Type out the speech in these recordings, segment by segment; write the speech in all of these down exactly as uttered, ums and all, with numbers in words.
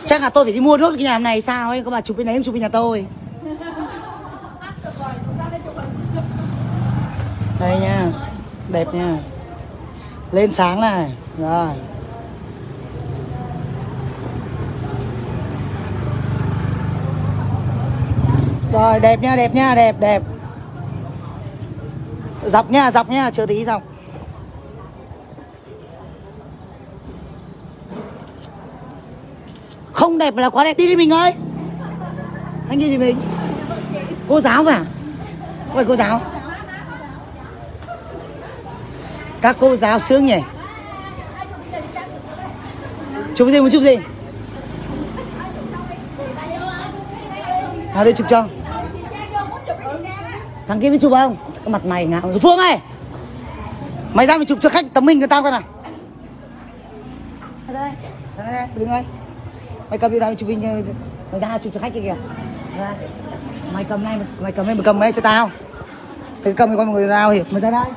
Chắc là tôi phải đi mua nốt cái nhà này sao ấy, có bà chụp bên đấy không chụp bên nhà tôi. Đây nha, đẹp nha. Lên sáng này, rồi. Rồi, đẹp nha, đẹp nha, đẹp, đẹp. Dọc nha, dọc nha, chờ tí dọc. Không đẹp là quá đẹp, đi đi mình ơi. Anh đi gì mình? Cô giáo à? Không phải cô giáo. Các cô giáo sướng nhỉ. Chụp gì, muốn chụp gì? À đây chụp cho. Thằng kia mới chụp không? Cái mặt mày ngạo. Phương ơi, mày ra mày chụp cho khách tấm hình của tao coi nào. Đây, đây, đây, đứng ơi. Mày cầm đi tao chụp hình, mày ra chụp cho khách kia kìa. Ra. Mày cầm này, mày cầm này, mày cầm này cho tao. Mày cầm con người tao hiểu, mày ra đây.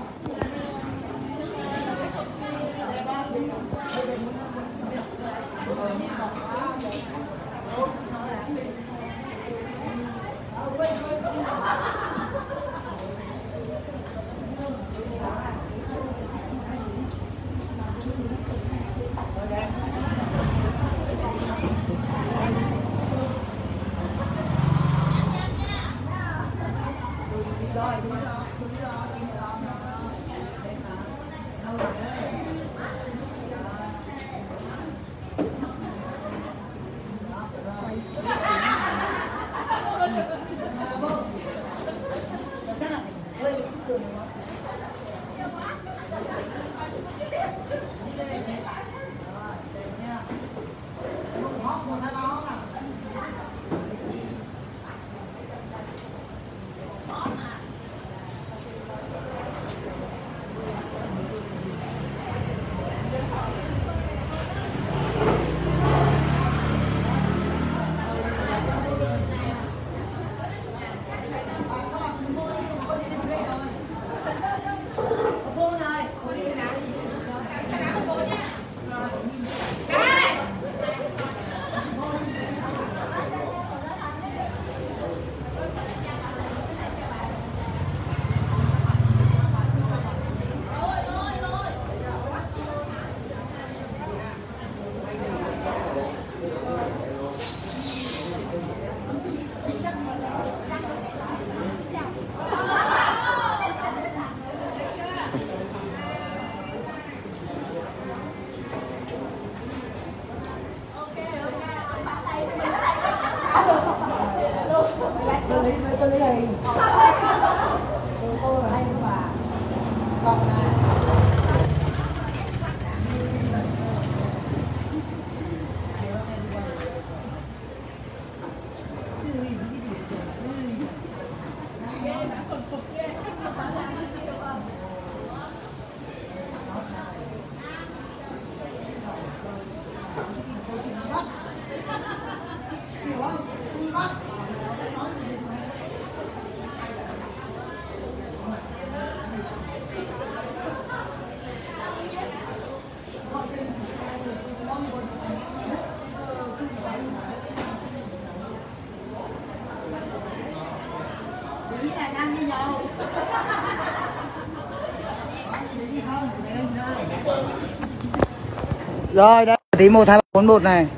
Rồi đây tí một hai bốn một này.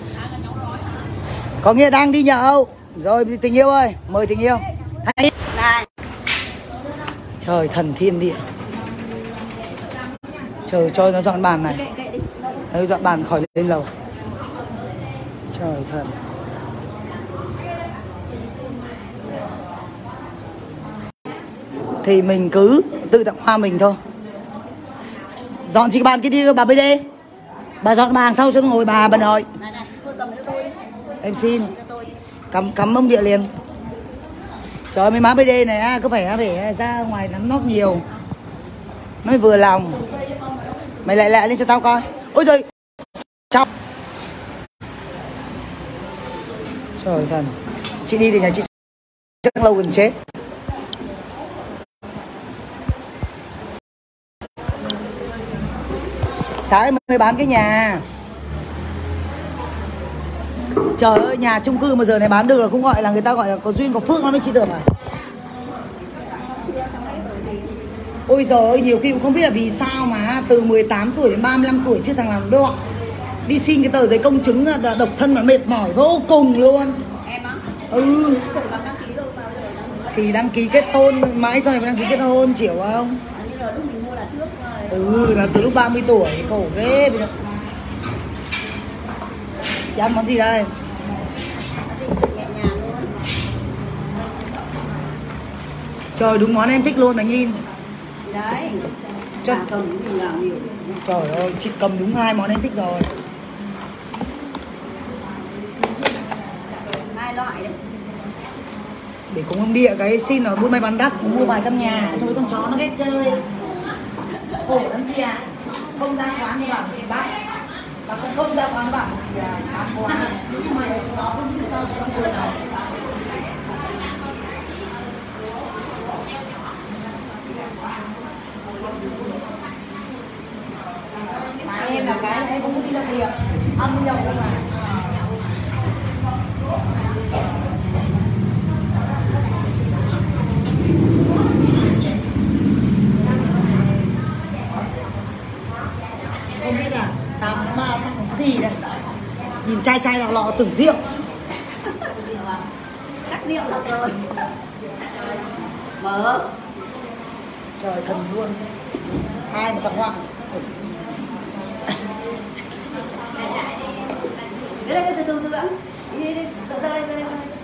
Có nghĩa đang đi nhậu. Rồi tình yêu ơi, mời tình yêu. Này. Trời thần thiên địa. Trời cho nó dọn bàn này. Đấy, dọn bàn khỏi lên lầu. Trời thần. Thì mình cứ tự tặng hoa mình thôi. Dọn gì bàn kia đi bà bê đê. Bà dọn bàn sau cho ngồi bà bận rồi. Em xin. Cắm cắm mông địa liền. Trời ơi mấy má bê đê này cứ phải phải ra ngoài nắng nót nhiều. Nó mới vừa lòng. Mày lại lại lên cho tao coi. Ôi giời. Chọc. Trời thần. Chị đi thì nhà chị chắc lâu gần chết. Sáng mới bán cái nhà. Trời ơi, nhà chung cư mà giờ này bán được là cũng gọi là người ta gọi là có duyên có phước lắm đấy chị Tưởng à. Ôi giời ơi, nhiều khi cũng không biết là vì sao mà từ mười tám tuổi đến ba mươi lăm tuổi chưa thằng nào đọ. Đi xin cái tờ giấy công chứng độc thân mà mệt mỏi vô cùng luôn. Em á? Ừ. Tự làm đăng ký rồi mà bây giờ đăng ký. Thì đăng ký kết hôn, mãi sau này mới đăng ký kết hôn, chịu không? Nhưng mà lúc mình mua là trước rồi. Ừ, là từ lúc ba mươi tuổi, khổ ghê. Chị ăn món gì đây? Nhẹ nhàng luôn. Trời, đúng món em thích luôn, bánh in. Đấy. Cho... Bà cầm mình làm nhiều. Trời ơi, chị cầm đúng hai món em thích rồi. Hai loại đấy. Để cùng ông Địa cái xin ở buôn may bán đắt, mua vài căn nhà cho mấy con chó nó ghét chơi. Khổ lắm chị ạ. Không ra quán thì bảo bác. Và không, không ra quán bảo thì bán quán. Nhưng mà chúng nó không biết sao chúng nó nào. Mà em là cái em không có đi ra tiệm, ăn đi đâu không mà. Không biết là tám tháng ba tăng cái gì đây. Nhìn trai trai lọ lọ tưởng rượu. Chắc rượu là rồi. Mở. Trời thần luôn. Ai mà tặng hoa. Đây đây từ từ từ đã. Đi đi đi, ra đây ra đây.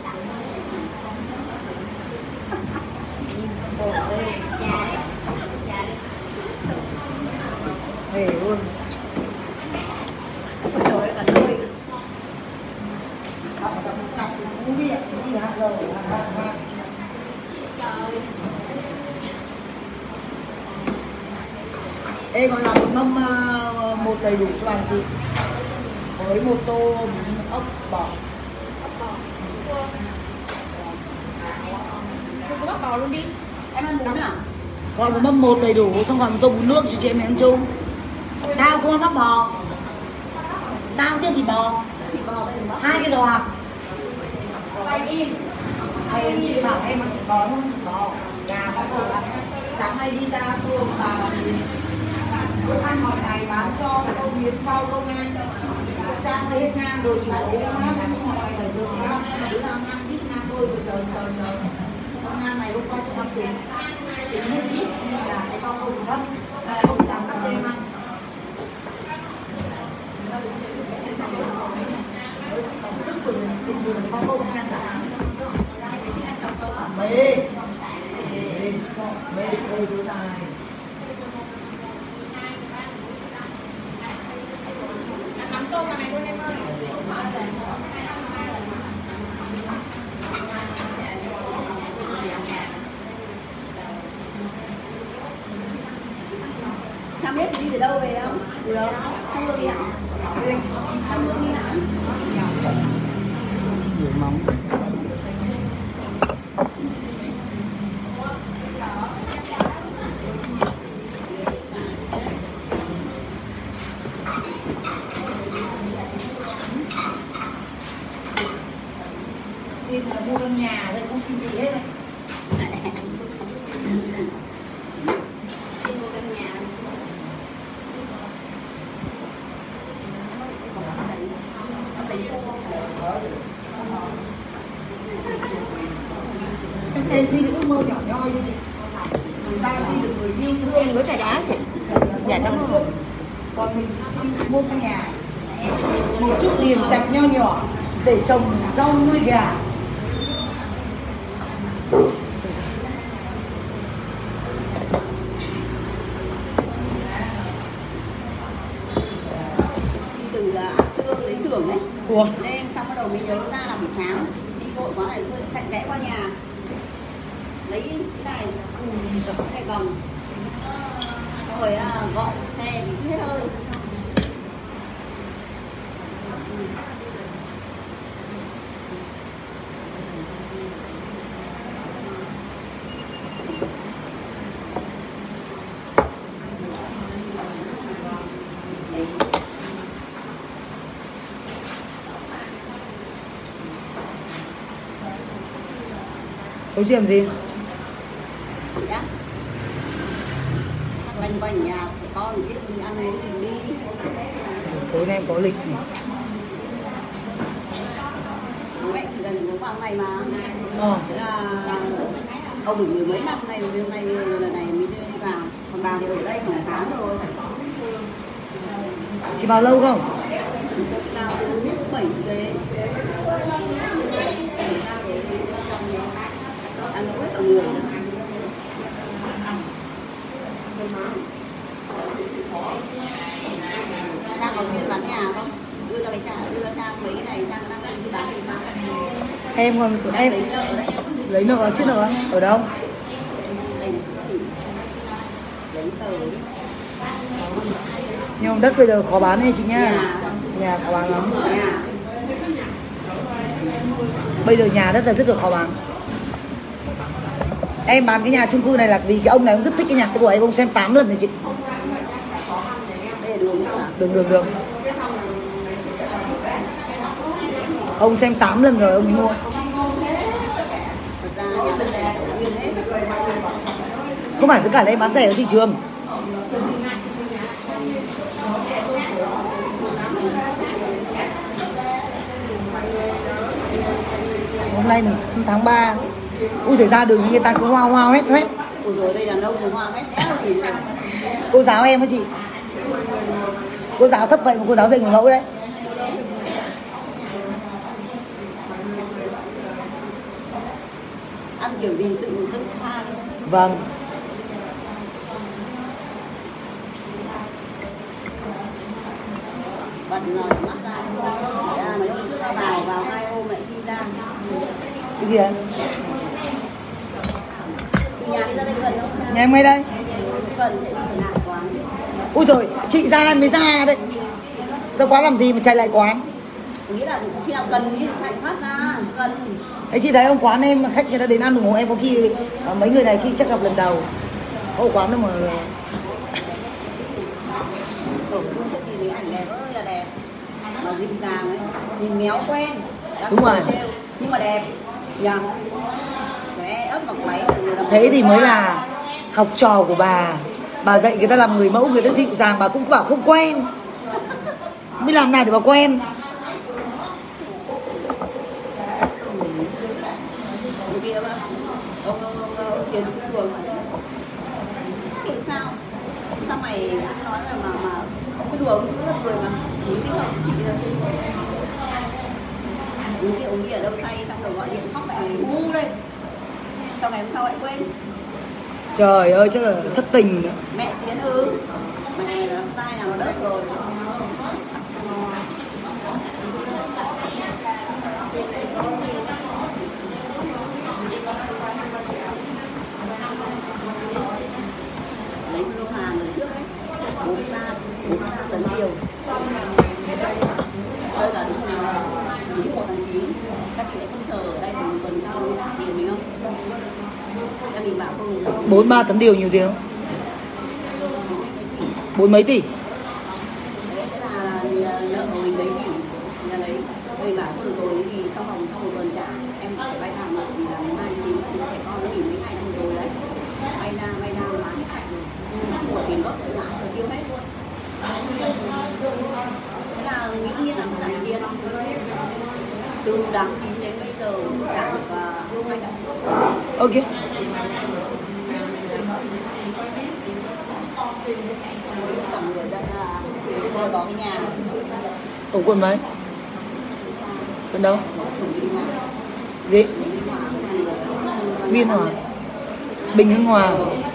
Hề luôn. Trời cả đôi. Không biết gì hả rồi. Ê, còn làm một mâm uh, một đầy đủ cho bạn chị. Với một tô bún ốc bò. Cô bác bò luôn đi. Em ăn bún à? Gọi một mâm một đầy đủ, xong gọi một tô bún nước cho chị em ăn chung. Tao không ăn bắp bò. Tao chứ thịt bò. Thịt bò đây đúng không? Hai cái giò. Hay em chị bảo em ăn thịt bò không? Thịt bò. Gà có bò là sáng nay đi ra tôi bà bữa ăn mọi ngày bán cho câu miến phao câu ngang. Trang hết ngang rồi chủ yếu mát nhưng mọi ngày phải dừng cái bắp cho đứa nào ngang ít ngang tôi rồi chờ chờ chờ. Con ngang này hôm qua cho bắp chín. Tính hơi ít nhưng là cái bao câu thấp. Không dám cắt cho em ăn. Tức của mình bình thường bao câu không ăn cả. Mê. Mê. Mê chơi đứa này. Nắm tôm vào này luôn em ơi. Sao biết chị đi từ đâu về không? Đi đâu? Thăm Hương đi hả? Thăm Hương đi hả? Rửa móng. Xin là mua căn nhà thôi cũng xin chị hết này. Xin mua căn nhà. Em xin được ước mơ nhỏ nhoi đi chị. Người ta xin được người yêu thương với trà đá chị. Dạ cảm ơn. Còn mình chỉ xin mua căn nhà. Một chút tiền chặt nho nhỏ để trồng rau nuôi gà. Đi từ xương lấy xưởng đấy. Ủa? Lên xong bắt đầu mình nhớ ra là buổi sáng đi vội quá này chạy rẽ qua nhà lấy cái này cái vòng rồi à, gọi xe thì hết hơi. Nấu gì làm gì? Dạ. Lanh quanh nhà trẻ con biết đi ăn này mình đi. Tối nay em có lịch. Mẹ chỉ cần uống vào này mà. Ờ. Thế là ông được mười mấy năm nay, lần này lần này mới đi vào. Còn bà thì ở đây khoảng tháng rồi. Chị vào lâu không? Vào từ bảy về. Ăn hết cả người. Sang có duyên bán nhà không? Đưa cho cái cha, đưa sang mấy cái này sang đang đi bán thì sao? Em còn em Lấy nợ đấy. lấy nợ chứ nợ ở đâu? Đây chỉ giấy tờ đấy. Nhưng mà đất bây giờ khó bán đấy chị nha. Nhà. Nhà khó bán lắm. Nhà. Bây giờ nhà đất là rất là khó bán. Em bán cái nhà chung cư này là vì cái ông này ông rất thích cái nhà của em, ông xem tám lần rồi chị. Đây là đường nữa hả? Đường đường đường. Ông xem tám lần rồi ông mới mua. Thật ra nhà đất này có nguyên hết. Không phải tất cả đây bán rẻ ở thị trường. Hôm nay tháng ba. Ui giời, ra đường thì người ta cứ hoa hoa hết hết. Ủa rồi đây đàn ông hoa hết đéo gì rồi. Cô giáo em á chị. Cô giáo thấp vậy mà cô giáo dạy người mẫu đấy. Ăn kiểu gì tự tự pha đi. Vâng. Bật rồi mắt ra. À, mấy hôm trước ta vào vào hai hôm lại đi ra. Cái gì ạ? Từ nhà đi ra đây gần không? Nhà em ngay đây. Gần chạy đi trở lại quán. Ui rồi, chị ra em mới ra đấy. Ra quán làm gì mà chạy lại quán? Nghĩ là khi nào cần thì chạy phát ra, gần. Ấy chị thấy ông quán em khách người ta đến ăn ủng hộ em, có khi à, mấy người này khi chắc gặp lần đầu. Có quán đâu mà. Tổ xuống trước thì ảnh đẹp ơi là đẹp. Mà dịu dàng ấy, nhìn méo quen. Đúng rồi. Trêu, nhưng mà đẹp. Nhờ. Đấy, ấp vào máy. Thế thì mới là học trò của bà. Bà dạy người ta làm người mẫu, người ta dịu dàng, bà cũng bảo không quen. Mới làm nào để bà quen. Kia mà ông ông ông, ông Chiến cũng buồn mà thì sao sao mày ăn nói là mà mà cái đùa cũng rất cười mà chỉ cái hợp chị uống rượu uống bia ở đâu say xong rồi gọi điện khóc lại ngu lên sau ngày hôm sau lại quên. Trời ơi chắc là thất tình nữa. Mẹ Chiến ư mày làm sai nào nó đớt rồi. Lấy lô hàng lần trước ấy bốn mươi ba tấn điều rơi vào đúng là đúng một tháng chín. Các chị lại không chờ ở đây thì một tuần sau mới trả tiền mình không? Nên mình bảo không bốn mươi ba tấn điều nhiều tiền không? Bốn mấy tỷ? đấy là nợ của mình đấy thì nhà đấy mình bảo không được rồi thì trong vòng trong một tuần trả em phải vay thẳng nợ vì là đến hai chín thì trẻ con nó nghỉ mấy ngày năm rồi đấy vay ra vay ra bán hết sạch rồi của tiền gốc lại rồi tiêu hết luôn. Thế là nghiễm nhiên là không trả được tiền từ tháng chín đến bây giờ trả được hai trăm triệu. Ok. Tổng người dân là vừa có cái nhà Ở quận mấy? Quận đâu? Gì? Biên Hòa. Bình Hưng Hòa.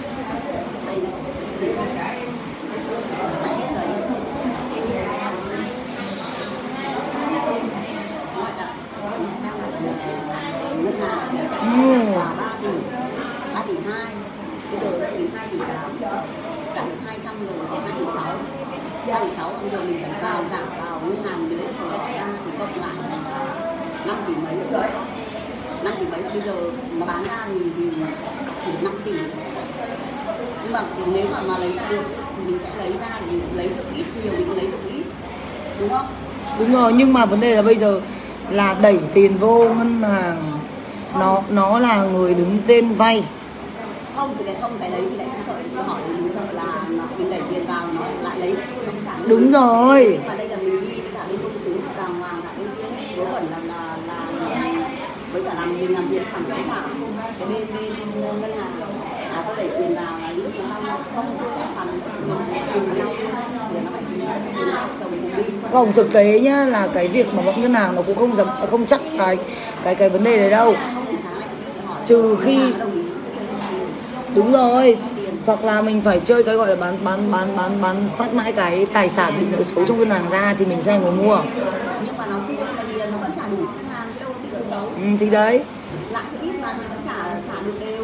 Ừ. ba tỷ, ba tỷ hai, bây giờ đây mình hai tỷ tám, giảm được hai trăm rồi, còn hai tỷ sáu, ba tỷ sáu bây giờ mình phải vào giảm vào ngân hàng dưới số đại ra thì cộng lại là năm tỷ mấy rồi, năm tỷ mấy bây giờ mà bán ra thì thì chỉ năm tỷ, nhưng mà nếu mà mà lấy ra được thì mình sẽ lấy ra thì mình lấy được ít nhiều mình lấy được ít, đúng không? Đúng rồi, nhưng mà vấn đề là bây giờ là đẩy tiền vô ngân hàng nó nó là người đứng tên vay. Không thì cái không cái đấy thì lại không sợ, chị hỏi thì mình sợ là nó mình đẩy tiền vào nó lại lấy lại nó không trả. Đúng rồi. Nhưng mà đây là mình đi với cả bên công chứng đàng hoàng cả bên kia hết, vớ vẩn là là là với cả làm mình làm việc thẳng với cả cái bên bên ngân hàng à tôi đẩy tiền vào là lúc mà xong xong xuôi hết phần mình cùng nhau thì nó phải đi chồng mình đi. Không, thực tế nhá là cái việc mà vẫn ngân hàng nó cũng không dám không chắc cái cái cái vấn đề này đâu. Trừ khi đúng rồi, hoặc là mình phải chơi cái gọi là bán bán bán bán bán phát mãi cái tài sản bị nợ xấu trong ngân hàng ra thì mình sẽ người mua. Nhưng mà nó chưa tại vì nó vẫn trả đủ ngân hàng chứ đâu bị nợ xấu. Ừ, thì đấy. Lại ít mà mình vẫn trả trả được đều.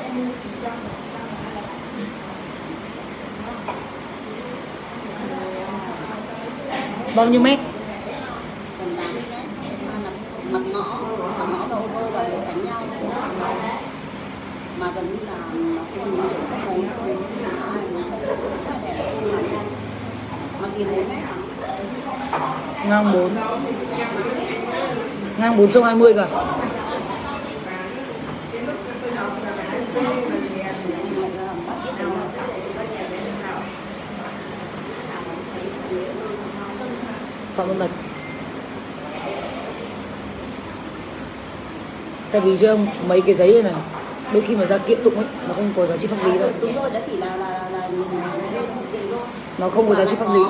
Bao nhiêu mét? Gần tám mươi mét, mặt ngõ, mặt ngõ đầu ô tô và tránh nhau. Mà gần như là nó không có bốn rồi, mà tiền bốn mét. Ngang bốn. Ngang bốn sông hai mươi cả. Phạm Văn Bạch. Tại vì chứ ông mấy cái giấy này này đôi khi mà ra kiện tụng ấy nó không có giá trị pháp lý đâu. Đúng rồi, đó chỉ là là là, là nó không có giá trị pháp lý.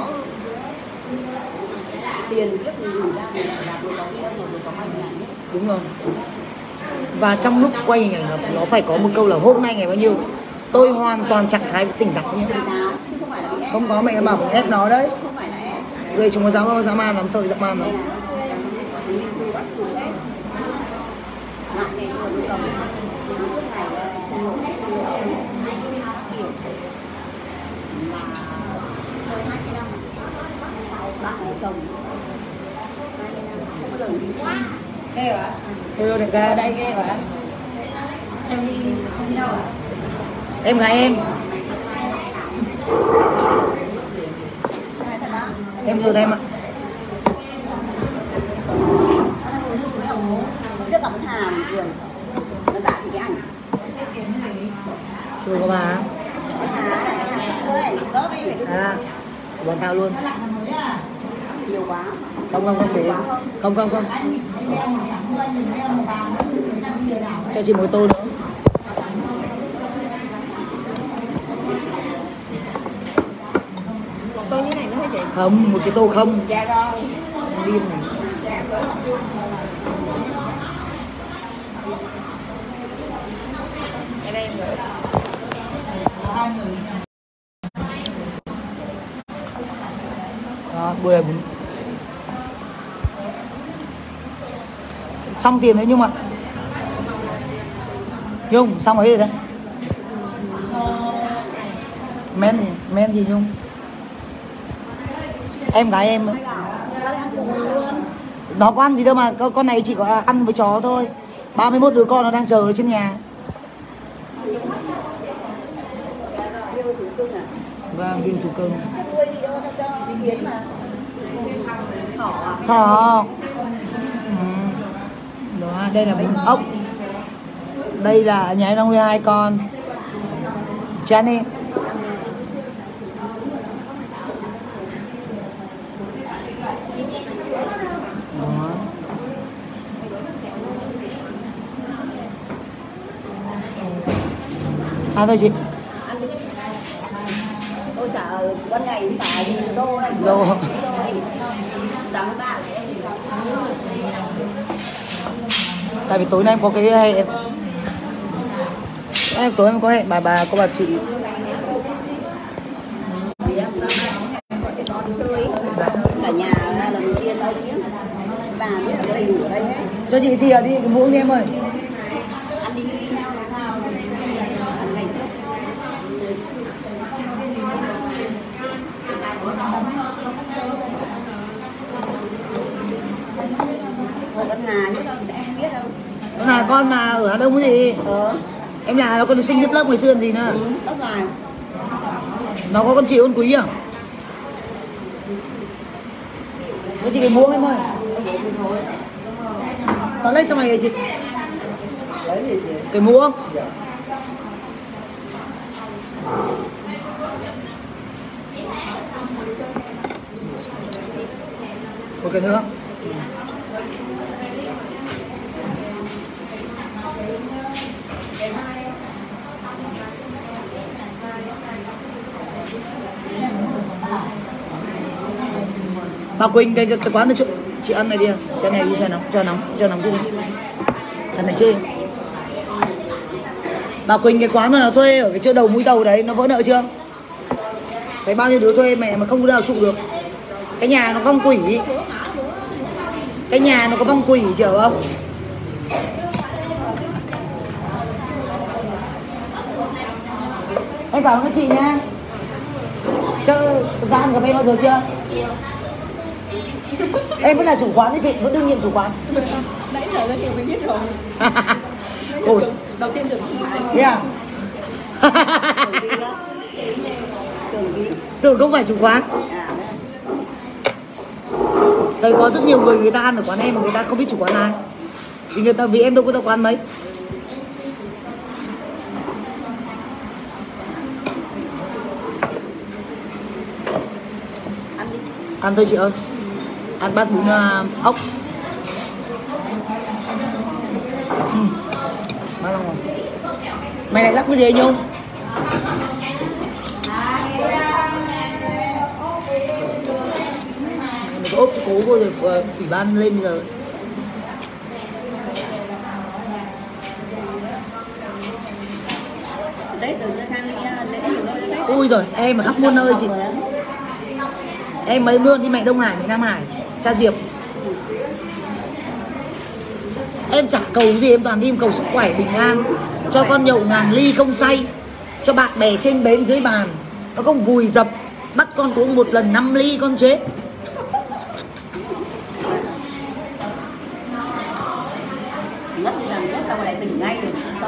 Tiền tiếp mình gửi ra thì là vừa có ghi âm rồi vừa có hình ảnh hết. Đúng rồi. Và trong lúc quay hình ảnh nó phải có một câu là hôm nay ngày bao nhiêu. Tôi hoàn toàn trạng thái tỉnh táo nhé. Tỉnh táo chứ không phải là bị ép. Không có mẹ em bảo mình ép nó đấy. Không phải là ép. Vậy chúng có dám dám man làm sao bị dám man đâu. Mình từ bắt chủ hết. Lại ngày vừa mới cầm suốt ngày là xin lỗi xin lỗi các kiểu mà chơi hai cái năm bạn của chồng hai cái năm không bao giờ nghĩ ghê hả? Thôi đâu đại ca. Ở đây ghê hả? Em đi không đi đâu à? Em gái em. Em rồi em ạ. Trước gặp anh Hà một vườn nó giả thì cái ảnh Chưa có bà. anh Hà này anh Hà ơi lớp đi À, bọn tao luôn. nhiều quá Không không không để không không không cho chị một tô nữa. tô như này nó hơi dễ Không, một cái tô không. dạ rồi Điên này. Đó, bữa này bún. Xong tiền đấy Nhung ạ. Nhung, xong rồi đấy. Men gì? Men gì Nhung? Em gái em ấy. Nó có ăn gì đâu mà, con này chỉ có ăn với chó thôi. ba mươi mốt đứa con nó đang chờ ở trên nhà. Vâng, viên thủ cưng. Thỏ. Ừ. Đó, đây là bún ốc. Đây là nhà em đang nuôi hai con. Chán em. Đó. À thôi chị. Tôi trả ban ngày trả đô này Đô. tám mươi ba. Tại vì tối nay em có cái hẹn. Em tối em có hẹn bà bà có bà chị. Cả nhà lần kia đâu biết bà biết là có đầy đủ ở đây hết. Cho chị thìa đi cái muỗng đi em ơi. Ăn đi ăn ngày trước Hồ Văn Hà chứ đâu em không biết đâu. Nó là con mà ở Hà Đông cái gì? Ờ. Em là nó con sinh nhất lớp ngày xưa làm gì nữa? Ừ, tóc dài. Nó có con chị con quý à? Cho chị cái muỗng em ơi. Nó lên cho mày kìa chị. Cái muỗng. Một cái nữa. Bà Quỳnh, cái, cái, cái quán này chị, chị ăn này đi, chị ăn này đi cho nóng, cho nóng, cho nóng chứ đi. Ăn này chơi. Bà Quỳnh, cái quán mà nó thuê ở cái chỗ đầu mũi tàu đấy, nó vỡ nợ chưa? Thấy bao nhiêu đứa thuê mẹ mà không có nào trụ được. Cái nhà nó vong quỷ. Cái nhà nó có vong quỷ chứ không? Em cảm ơn các chị nha. Chơi ra ăn cà phê bao giờ chưa? Em vẫn là chủ quán đấy chị, vẫn đương nhiệm chủ quán. Nãy giờ giới thiệu mình biết rồi. Ôi. Đầu tiên được không phải. Yeah. Tưởng không phải chủ quán. Tại có rất nhiều người người ta ăn ở quán em mà người ta không biết chủ quán ai. Vì người ta vì em đâu có ra quán mấy. Ăn đi. Ăn thôi chị ơi. Ăn bát bún uh, ốc. Ừ. Má lòng rồi. Mày lại lắc cái gì Nhung? Mày có ốp cái cố vô rồi uh, ủy ban lên bây giờ. Đấy từ ra sang lễ nhiều nơi đấy. Ui rồi em mà khắp muôn nơi chị. Em mấy luôn đi mẹ Đông Hải, mẹ Nam Hải, Cha Diệp. Em chả cầu gì, em toàn đi em cầu sức khỏe, bình an. Cho con nhậu ngàn ly không say. Cho bạn bè trên bến dưới bàn. Nó không vùi dập. Bắt con uống một lần năm ly con chết. Mất thì làm mất, tao lại tỉnh ngay được, sợ.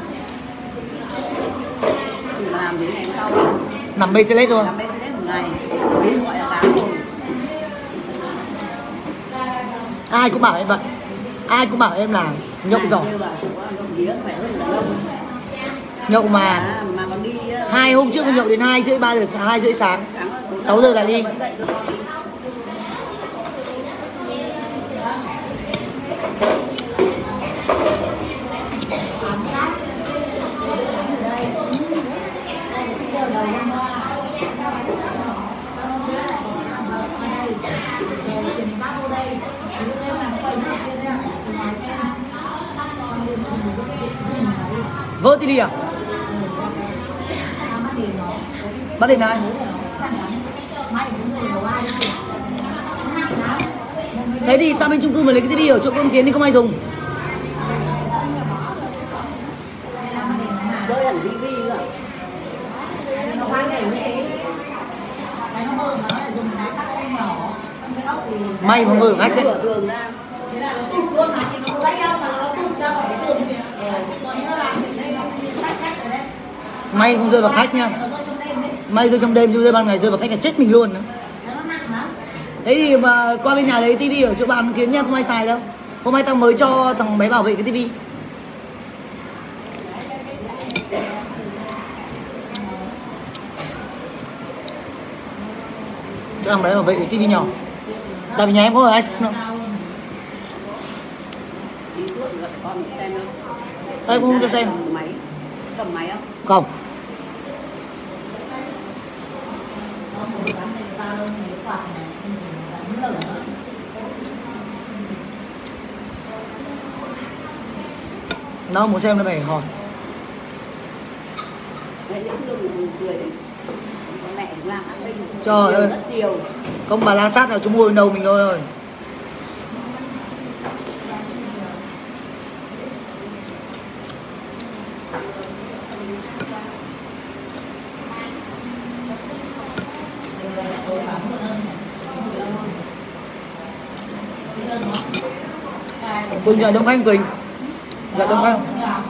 Chỉ mà làm đến ngày sau nằm bê xê lết thôi. làm bê xê lết một ngày, đấy gọi là tám rồi. Ai cũng bảo em vậy. Ai cũng bảo em là nhậu giỏi. Nhậu mà À, mà còn đi hai hôm trước nhậu đến hai rưỡi ba giờ hai rưỡi sáng, sáu giờ lại đi. Vỡ tí đi à? Bắt đến ai? Thế thì sao bên chung cư mà lấy cái tivi ở chỗ công kiến thì không ai dùng? rơi hẳn tivi nữa. May mà ngồi khách đấy. Cửa tường ra. May không rơi vào khách nha. May rơi trong đêm chứ rơi ban ngày rơi vào khách là chết mình luôn nữa. Thế thì mà qua bên nhà lấy tivi ở chỗ bàn kiến nha, không ai xài đâu. Hôm nay tao mới cho thằng bé bảo vệ cái tivi. Thằng bé bảo vệ cái tivi nhỏ. Tại vì nhà em có ai xem đâu. Em không cho xem. Máy. Cầm máy không? Không. Nó muốn xem nó phải hỏi. Đấy, dễ thương buồn cười đấy. Con mẹ cũng làm ăn binh. Trời ơi. Rất chiều. Không bà la sát nào chúng ngồi đầu mình thôi rồi. Quỳnh giờ đông anh Quỳnh. Dạ đông anh.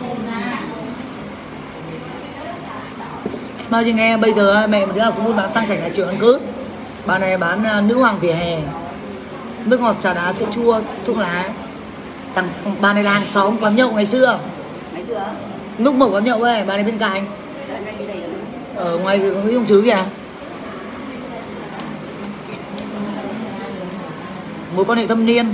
Mà chị nghe bây giờ mẹ mình là cũng muốn bán sang chảnh là trường ăn cứ. Bà này bán uh, nữ hoàng vỉa hè, nước ngọt trà đá sữa chua thuốc lá. Thằng bà này là hàng xóm quán nhậu ngày xưa. Ngày dừa. Lúc mở quán nhậu ấy, bà này bên cạnh. Ở ngoài cái ông chứ kìa. Mối quan hệ thâm niên.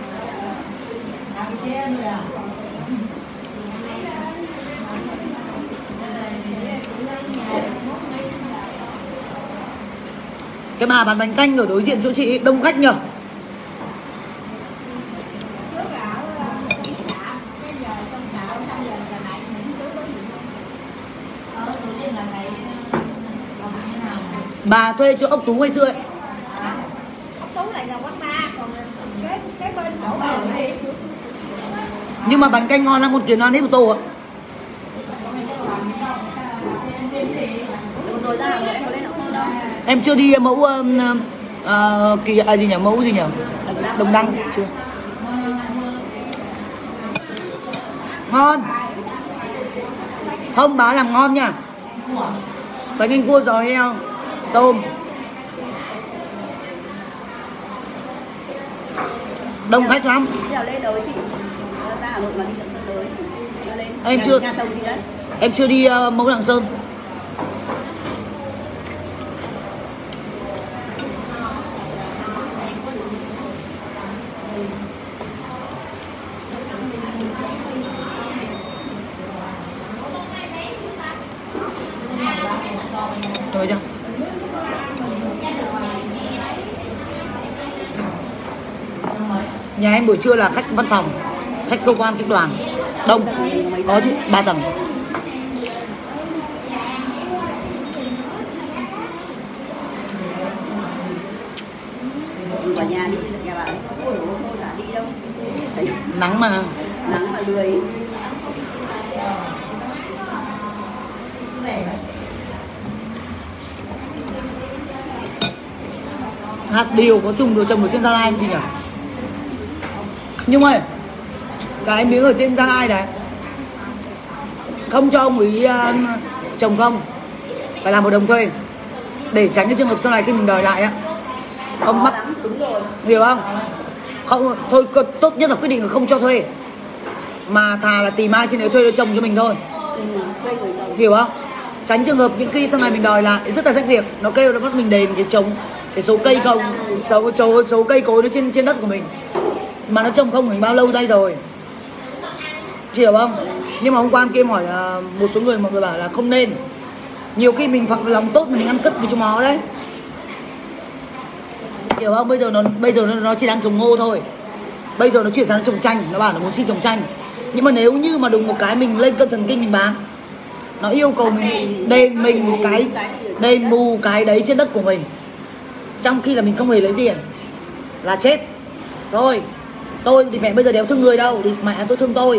Cái bà bán bánh canh ở đối diện chỗ chị đông khách nhở? Bà thuê chỗ ốc Tú ngày xưa ấy. Ốc Tú này là quán ba, còn cái cái bên chỗ bà này. Nhưng mà bánh canh ngon lắm, một kiểu ăn hết một tô ạ. Rồi ra là em lên Lạng Sơn đâu? Em chưa đi mẫu uh, uh, kỳ à, gì nhỉ, mẫu gì nhỉ? Đồng Đăng chưa? Ngon. Không, bà làm ngon nha. Bánh canh cua giò heo, tôm. Đông khách lắm. Bây giờ lên đối chị. Ra Hà Nội mà đi Lạng Sơn đối chị. Lên. Em chưa. Nhà chồng chị đấy. Em chưa đi uh, mẫu Lạng Sơn. Rồi chưa? Nhà em buổi trưa là khách văn phòng, khách cơ quan, khách đoàn. Đông, có chứ, ba tầng. Vào nhà đi, nhà bà ấy có ôi ôi giả đi đâu. Nắng mà. Nắng mà lười. Hạt điều có trùng được trồng ở trên Gia Lai không chị nhỉ? Nhưng ơi, cái miếng ở trên Gia Lai đấy không cho ông ấy uh, trồng không, phải làm hợp đồng thuê để tránh cái trường hợp sau này khi mình đòi lại á, ông bắt, hiểu không? Không thôi, tốt nhất là quyết định là không cho thuê, mà thà là tìm ai trên đấy thuê để trồng cho mình thôi, hiểu không? Tránh trường hợp những khi sau này mình đòi lại rất là rách việc, nó kêu nó bắt mình đền cái trồng cái số cây không, số số số cây cối nó trên trên đất của mình mà nó trồng không mình bao lâu tay rồi, chị hiểu không? Nhưng mà hôm qua kia hỏi là một số người, mọi người bảo là không nên, nhiều khi mình phật lòng tốt mình ăn cất với chúng nó đấy, chị hiểu không? Bây giờ nó bây giờ nó, nó chỉ đang trồng ngô thôi, bây giờ nó chuyển sang nó trồng chanh, nó bảo là muốn xin trồng chanh, nhưng mà nếu như mà đùng một cái mình lên cơn thần kinh mình bán, nó yêu cầu mình đền mình cái đền bù cái đấy trên đất của mình, trong khi là mình không hề lấy tiền, là chết. Thôi tôi thì mẹ bây giờ đéo thương người đâu, thì mẹ tôi thương tôi.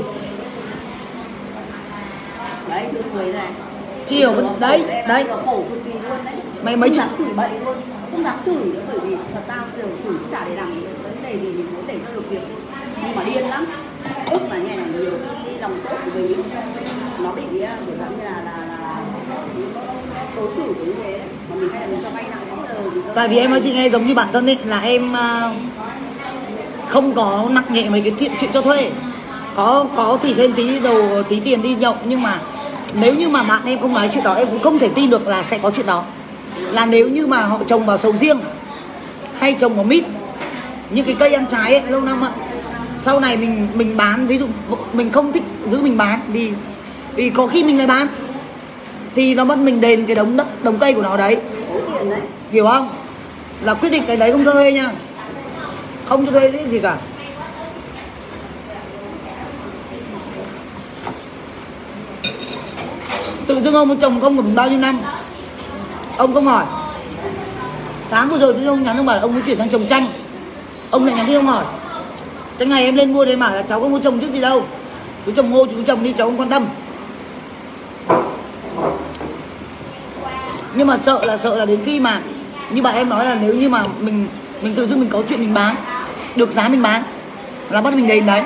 Đấy, thương người này. Chiều đấy, đấy. Khổ cực kỳ luôn đấy. Mày mấy chục chửi bậy luôn, không dám chửi nữa, bởi vì thật tao kiểu chửi cũng chả để làm vấn đề gì, mình muốn để cho được việc thôi. Nhưng mà điên lắm. Ức là nghe này nhiều cái lòng tốt của mình nó bị kiểu giống như là là là đối xử với như thế đấy. Mà mình hay là mình cho vay nặng không bao giờ. Tại vì em nói chị nghe giống như bản thân ấy, là em không có nặng nhẹ mấy cái chuyện chuyện cho thuê, có có thì thêm tí đầu tí tiền đi nhậu, nhưng mà nếu như mà bạn em không nói chuyện đó em cũng không thể tin được là sẽ có chuyện đó. Là nếu như mà họ trồng vào sầu riêng hay trồng vào mít, những cái cây ăn trái ấy, lâu năm ạ, sau này mình mình bán, ví dụ mình không thích giữ mình bán vì vì có khi mình lại bán thì nó bắt mình đền cái đống đất đống cây của nó đấy, đấy. Hiểu không? Là quyết định cái đấy không cho thuê nha, không cho thuê cái gì cả. Tự dưng ông trồng không được bao nhiêu năm, ông không hỏi. Tháng vừa rồi thì ông nhắn ông bảo là ông muốn chuyển sang trồng chanh, ông lại nhắn tin ông hỏi. Cái ngày em lên mua đấy mà là cháu không muốn trồng trước gì đâu, chú trồng ngô chú trồng đi, cháu không quan tâm. Nhưng mà sợ là sợ là đến khi mà như bà em nói là nếu như mà mình mình tự dưng mình có chuyện mình bán được giá mình bán là bắt mình đền đấy.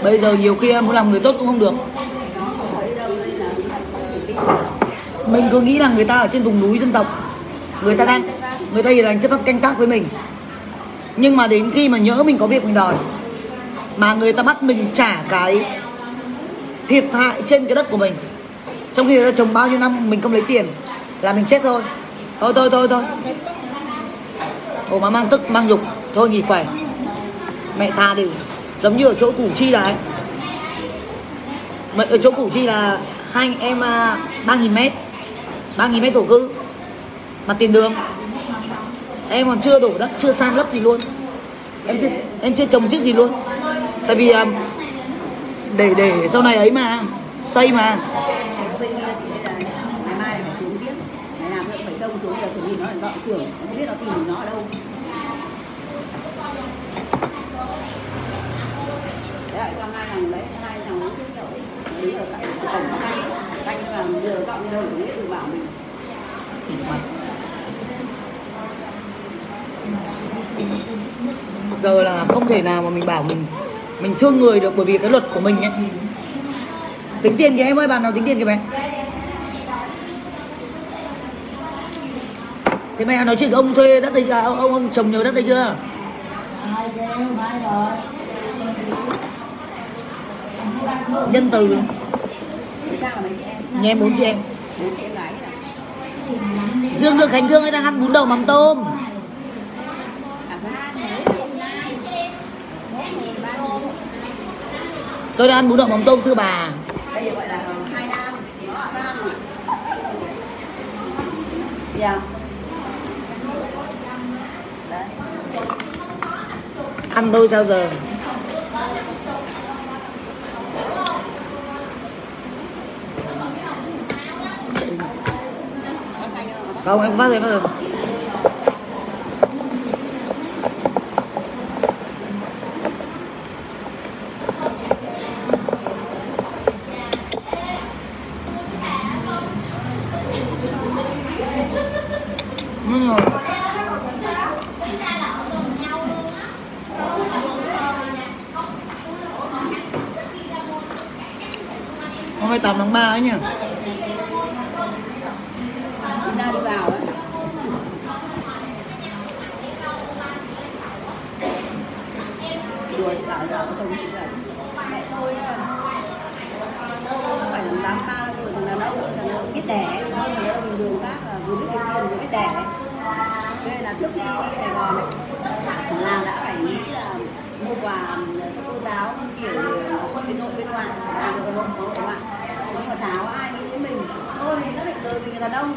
Bây giờ nhiều khi em muốn làm người tốt cũng không được. Mình cứ nghĩ là người ta ở trên vùng núi dân tộc, người ta đang người ta chỉ đang chấp pháp canh tác với mình. Nhưng mà đến khi mà nhỡ mình có việc mình đòi, mà người ta bắt mình trả cái thiệt hại trên cái đất của mình, trong khi người ta trồng bao nhiêu năm mình không lấy tiền, là mình chết thôi. Thôi thôi thôi thôi. Ồ mà mang tức mang dục, thôi nghỉ khỏe. Mẹ tha đi. Giống như ở chỗ Củ Chi là ấy. Ở chỗ Củ Chi là hai anh em ba nghìn mét, ba nghìn mét thổ cư, mà tiền đường em còn chưa đổ đất, chưa san lấp gì luôn. Em chưa, em chưa trồng chiếc gì luôn. Tại vì để để sau này ấy mà xây mà. Ngày mai phải xuống tiếp, ngày nào cũng phải trông xuống, giờ chuẩn bị nó là dọn xưởng, không biết nó tìm nó ở đâu. Đấy lại cho hai thằng đấy, hai thằng nó chết chậu ấy, đấy ở tại cổng nó canh, canh là giờ dọn đi đâu cũng biết được bảo mình. Giờ là không thể nào mà mình bảo mình mình thương người được, bởi vì cái luật của mình ấy. Tính tiền kìa em ơi, bạn nào tính tiền kìa mẹ. Thế mẹ nói chuyện với ông thuê đất đây chưa? Ông, ông, ông chồng nhiều đất đây chưa? Nhân từ. Nhà em bốn chị em. Dương Đức Khánh Thương ấy đang ăn bún đậu mắm tôm. Tôi đang ăn bún đậu mắm tôm thưa bà. Đây gọi là hai nam. Dạ. Ăn thôi sao giờ. Không, em không phát rồi, phát rồi. Hôm nay tám tháng ba ấy nhỉ. Đi ra đi vào ấy. Đùa chị bảo giờ có chồng chị là mẹ tôi không phải là tám ba rồi, thằng đàn ông thằng đàn ông biết đẻ, không thì bình thường bác là vừa biết kiếm tiền vừa biết đẻ. Thế nên là trước khi đi Sài Gòn ấy, làm đã phải nghĩ là mua quà cho cô giáo kiểu bên nội bên ngoài, làm được không có các bạn. Nhưng mà chả có ai nghĩ đến mình, thôi mình xác định đời mình là đàn ông.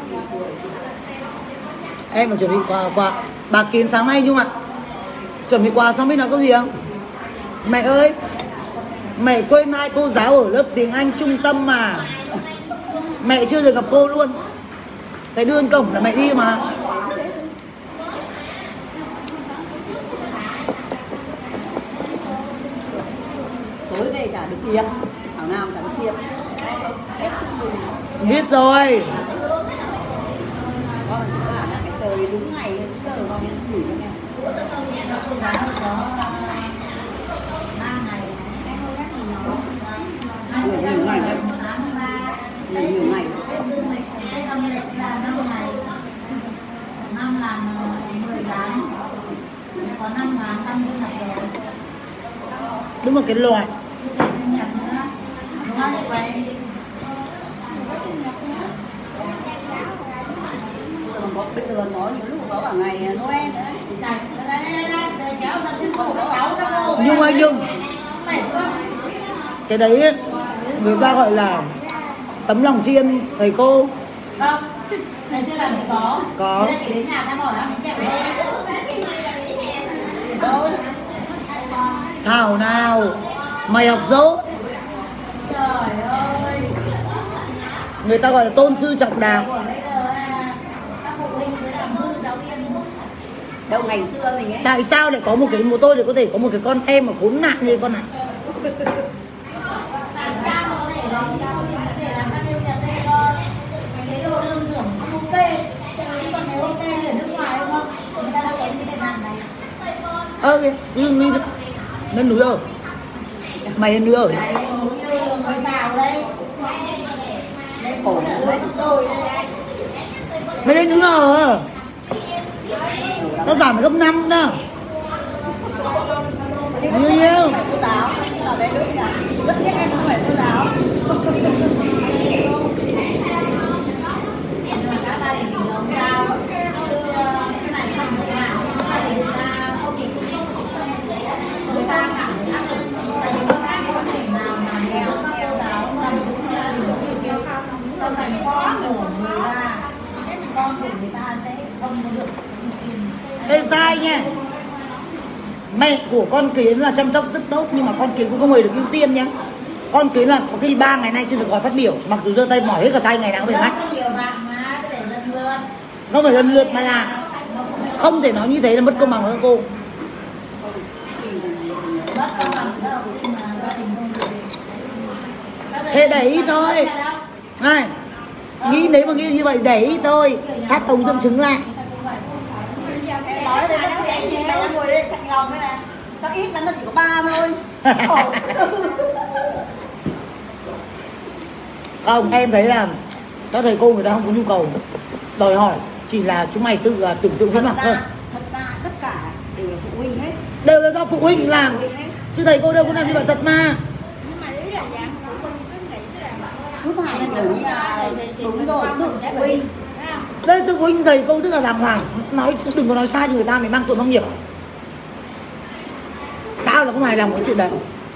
Em còn chuẩn bị quà quà bà Kiến sáng nay nhưng mà chuẩn bị quà xong biết là có gì không? Mẹ ơi, mẹ quên hai cô giáo ở lớp tiếng Anh trung tâm mà. Mẹ chưa được gặp cô luôn. Thấy đưa lên cổng là mẹ đi mà. Tối về chả được tiền, thảo nào chả được tiền. Hết sức mình. Biết rồi. Con sẽ bảo là phải chờ đúng ngày, đúng giờ con mới gửi cho mẹ. Cô giáo có ba ngày, em ơi các mình nó nhiều ngày đấy. Nhiều nhiều ngày. Năm làm mười tháng, có năm tháng năm mươi ngày rồi. Đúng là cái loại. Sinh nhật nữa, đúng không? Quay. Bây giờ có nhiều lúc có bảo ngày Noel đấy. Nhung ơi Nhung, cái đấy ấy, người ta gọi là tấm lòng tri ân thầy cô. Không, ngày xưa làm thì có. Có. Chỉ đến nhà ta bỏ ra mình kẹo đấy. Thảo nào mày học dốt. Trời ơi. Người ta gọi là tôn sư trọng đạo. Đâu ngày xưa mình ấy. Tại sao lại có một cái một tôi để có thể có một cái con em mà khốn nạn như con này? Làm sao mà có thể có thể làm ăn yêu nhà đây cho chế độ lương thưởng không ok. Chứ còn nếu ok thì ở nước ngoài đúng không? Người ta đâu có những cái làm này. Ơ kìa, lương đi nữa. Lên núi rồi. Mày lên nữa ở Đấy, uống như người nào đây. Đây khổ lấy đôi đây. mày lên nữa ở. Tao giảm gấp năm đó. Nhiều nhiều. Cô giáo là đây đúng nhỉ? Rất tiếc em không phải cô giáo. Các gia đình mình nấu cao chứ cái này không thể nào gia đình người ta không thì cũng người ta cảm thấy áp lực tại vì các bác có thể nào mà nghèo các cô giáo mà cũng gia đình có điều kiện sau thành có đổ người ra hết con của người ta sẽ không có được tiền. Ê sai nha. Mẹ của con Kiến là chăm sóc rất tốt nhưng mà con Kiến cũng không hề được ưu tiên nhá. Con Kiến là có khi ba ngày nay chưa được gọi phát biểu, mặc dù giơ tay mỏi hết cả tay ngày nào cũng phải mắt. Có nhiều bạn mà để lần lượt. Không phải lần lượt mà là không thể nói như thế là mất công bằng với các cô. Mất công bằng với học sinh mà gia đình không được. Thế để ý thôi. Này, nghĩ nếu mà nghĩ như vậy để ý thôi. Thắt ống dẫn chứng lại. Em nói đây các chị chị mày đang ngồi đây chạnh lòng đây này. Tao ít lắm nó chỉ có ba thôi. Khổ. Không, em thấy là các thầy cô người ta không có nhu cầu đòi hỏi, chỉ là chúng mày tự uh, tưởng tượng Thật với mặt ra, thôi. thật ra tất cả đều là phụ huynh hết. Đều là do phụ huynh làm, Phụ huynh hết. chứ thầy cô đâu có làm như vậy thật mà. Cứ phải kiểu như là đúng rồi, tự phụ huynh. Đây tự phụ huynh thầy cô tức là làm hoàng, nói đừng có nói sai cho người ta, mày mang tội nông nghiệp. Tao là không hài lòng với chuyện đấy.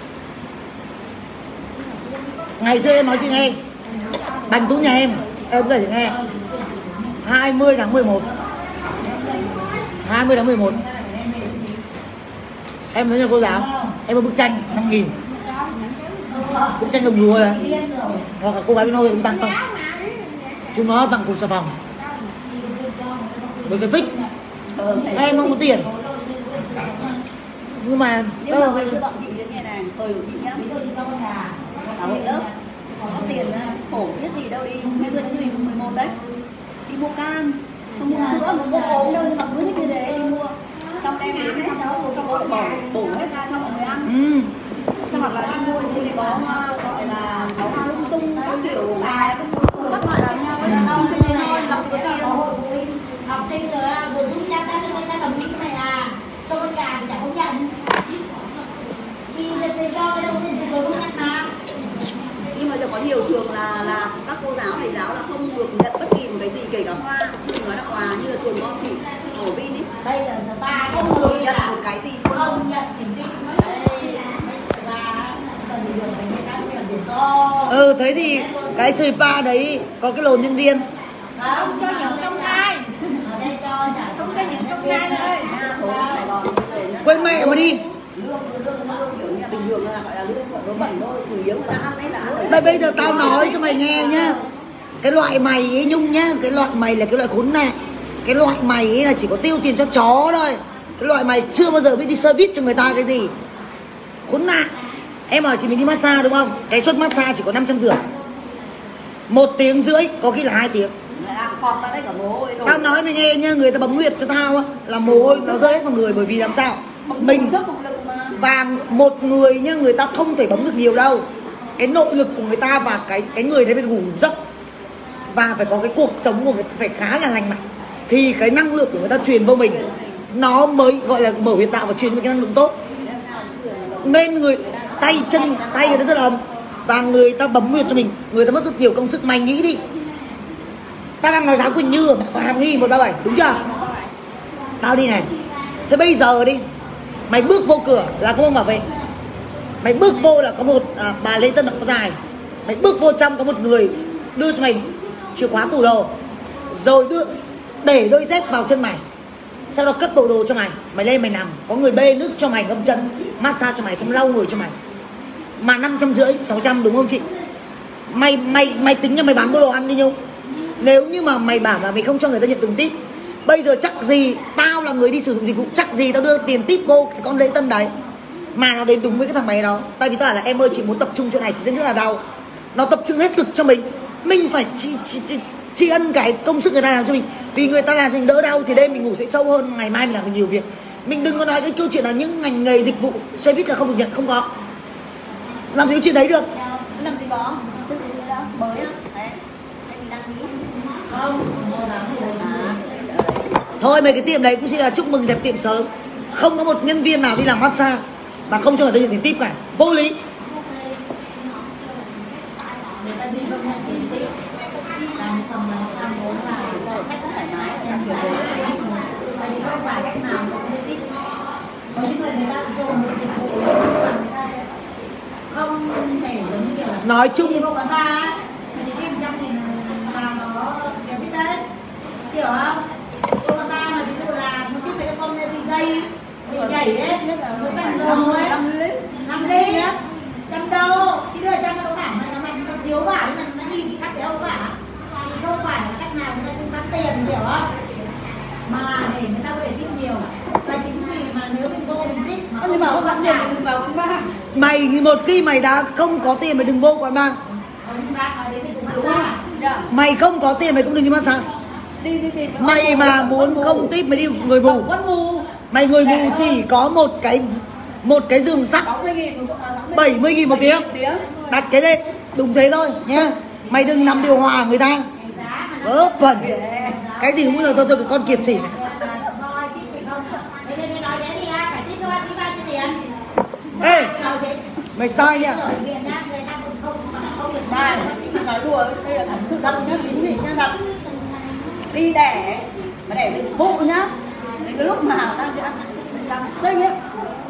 Ngày xưa em nói chị nghe, bánh tú nhà em, em kể chị nghe, hai mươi tháng mười một hai mươi tháng mười một em nói cho cô giáo, em có bức tranh năm nghìn, bức tranh đồng lúa đấy, hoặc là cô gái bên Âu cũng tặng không, chúng nó tặng cục xà phòng với cái phích. Em không có tiền nhưng mà Nhưng mà bây giờ bọn chị như thế này, thời của chị nhá, ví dụ chị con gà ở hội lớp có tiền khổ biết gì đâu đi, bây giờ như mình mười một đấy đi mua cam, xong mua sữa mà cô ốm đâu nhưng mà cứ như thế đi mua, xong đem đến cho cháu cho cô bỏ bổ hết ra cho mọi người ăn. ừ. Xong hoặc là đi mua thì có gọi là có hoa lung tung các kiểu bài các thứ các loại làm nhau ấy, không thì thôi làm gì có tiền. Học sinh rồi vừa giúp cha cha cho cha đồng ý cái này à, cho con gà thì chẳng không nhận. Chị để cho cái đâu thì rồi không nhận mà. Nhưng mà giờ có nhiều trường là là các cô giáo thầy giáo là không được nhận bất kỳ một cái gì kể cả hoa, không nói là quà, như là trường con chị ở Vin ấy. Bây giờ spa Không được nhận một cái gì. không nhận tiền tip. Đây mấy spa cần được mấy cái các nhận tiền to. Ừ thế thì cái spa đấy có cái lồn nhân viên. Không cho nhận công khai. Ở đây cho trả không cho nhận công khai thôi. Số Sài Gòn Quên mẹ mà đi. lương lương lương kiểu như là bình thường là gọi là lương của nó bẩn thôi, chủ yếu người ta ăn đấy là ăn. Đây bây giờ tao nói cho mày nghe nhá. Cái loại mày ấy Nhung nhá, cái loại mày là cái loại khốn nạn. Cái loại mày ấy là chỉ có tiêu tiền cho chó thôi. Cái loại mày chưa bao giờ biết đi service cho người ta cái gì. Khốn nạn. Em bảo chị mình đi massage đúng không? Cái suất massage chỉ có năm trăm rưỡi. Một tiếng rưỡi, có khi là hai tiếng. Người làm khọt ra đấy cả mồ hôi. Tao nói mày nghe nhá, người ta bấm huyệt cho tao á là mồ hôi nó rơi hết vào người, bởi vì làm sao? Mình và một người nhá, người ta không thể bấm được nhiều đâu. Cái nội lực của người ta và cái cái người đấy phải ngủ đủ giấc và phải có cái cuộc sống của người ta phải khá là lành mạnh thì cái năng lượng của người ta truyền vô mình nó mới gọi là mở huyệt đạo và truyền với cái năng lượng tốt. Nên người tay chân tay người ta rất ấm và người ta bấm huyệt cho mình, người ta mất rất nhiều công sức. Mày nghĩ đi, ta đang nói giáo Quỳnh Như ở Hàm Nghi một ba bảy đúng chưa? Tao đi này, thế bây giờ đi, mày bước vô cửa là có ông bảo vệ, mày bước vô là có một à, bà lễ tân áo dài, mày bước vô trong có một người đưa cho mày chìa khóa tủ đồ, rồi đưa để đôi dép vào chân mày, sau đó cất bộ đồ cho mày, mày lên mày nằm, có người bê nước cho mày, ngâm chân, massage cho mày, xong lau người cho mày, mà năm trăm rưỡi sáu trăm đúng không chị? Mày mày mày tính cho mày bán bộ đồ ăn đi Nhung. Nếu như mà mày bảo là mày không cho người ta nhận từng tip, bây giờ chắc gì tao là người đi sử dụng dịch vụ, chắc gì tao đưa tiền tip vô cái con lễ tân đấy mà nó đến đúng với cái thằng mày đó. Tại vì tao bảo là em ơi chị muốn tập trung chỗ này, chị sẽ rất là đau, nó tập trung hết lực cho mình, mình phải tri, tri, tri, tri ân cái công sức người ta làm cho mình, vì người ta làm cho mình đỡ đau thì đêm mình ngủ sẽ sâu hơn, ngày mai mình làm được nhiều việc. Mình đừng có nói cái câu chuyện là những ngành nghề dịch vụ xe buýt là không được nhận, không có. Làm gì có chuyện đấy được. Làm gì có? Mới á? Đấy. Anh đăng ký. Không, thôi mấy cái tiệm đấy cũng chỉ là chúc mừng dẹp tiệm sớm. Không có một nhân viên nào đi làm massage mà không cho người ta nhận tiền tip cả. Vô lý. Nói chung thì một quán bar chỉ tìm trăm nghìn mà nó kiểu biết đấy, hiểu không? Một quán bar mà ví dụ là nó biết mấy cái con đi dây thì nhảy đấy, nó cần rồi năm ly trăm đô, chỉ đưa trăm đô bảng mà nó mạnh nó thiếu bả nên là nó nhìn thì cắt béo bả, thì không phải là cách nào người ta cũng sẵn tiền, hiểu không? Mà để người ta có thể thích nhiều là chính vì mà nếu mình vô mình thích mà nhưng mà không sẵn tiền thì đừng vào quán bar. mày một khi mày đã không có tiền mày đừng vô quán bar. Mày không có tiền mày cũng đừng đi massage. Đi đi tìm. Mày mà muốn không tip mày đi người mù. Mày người mù chỉ có một cái một cái giường sắt bảy mươi nghìn một tiếng. Đặt cái đây đúng thế thôi nhá. Mày đừng nằm điều hòa người ta. Vớ vẩn. Cái gì cũng giờ tôi tôi cái con kiệt sỉ này. Ê, mày sai nha. Này, nói đùa, đây là thật thực tâm nhá, ví dụ nhá, thật. Đi đẻ, mà đẻ dịch vụ nhá. Đến cái lúc mà ta sẽ làm doanh nghiệp.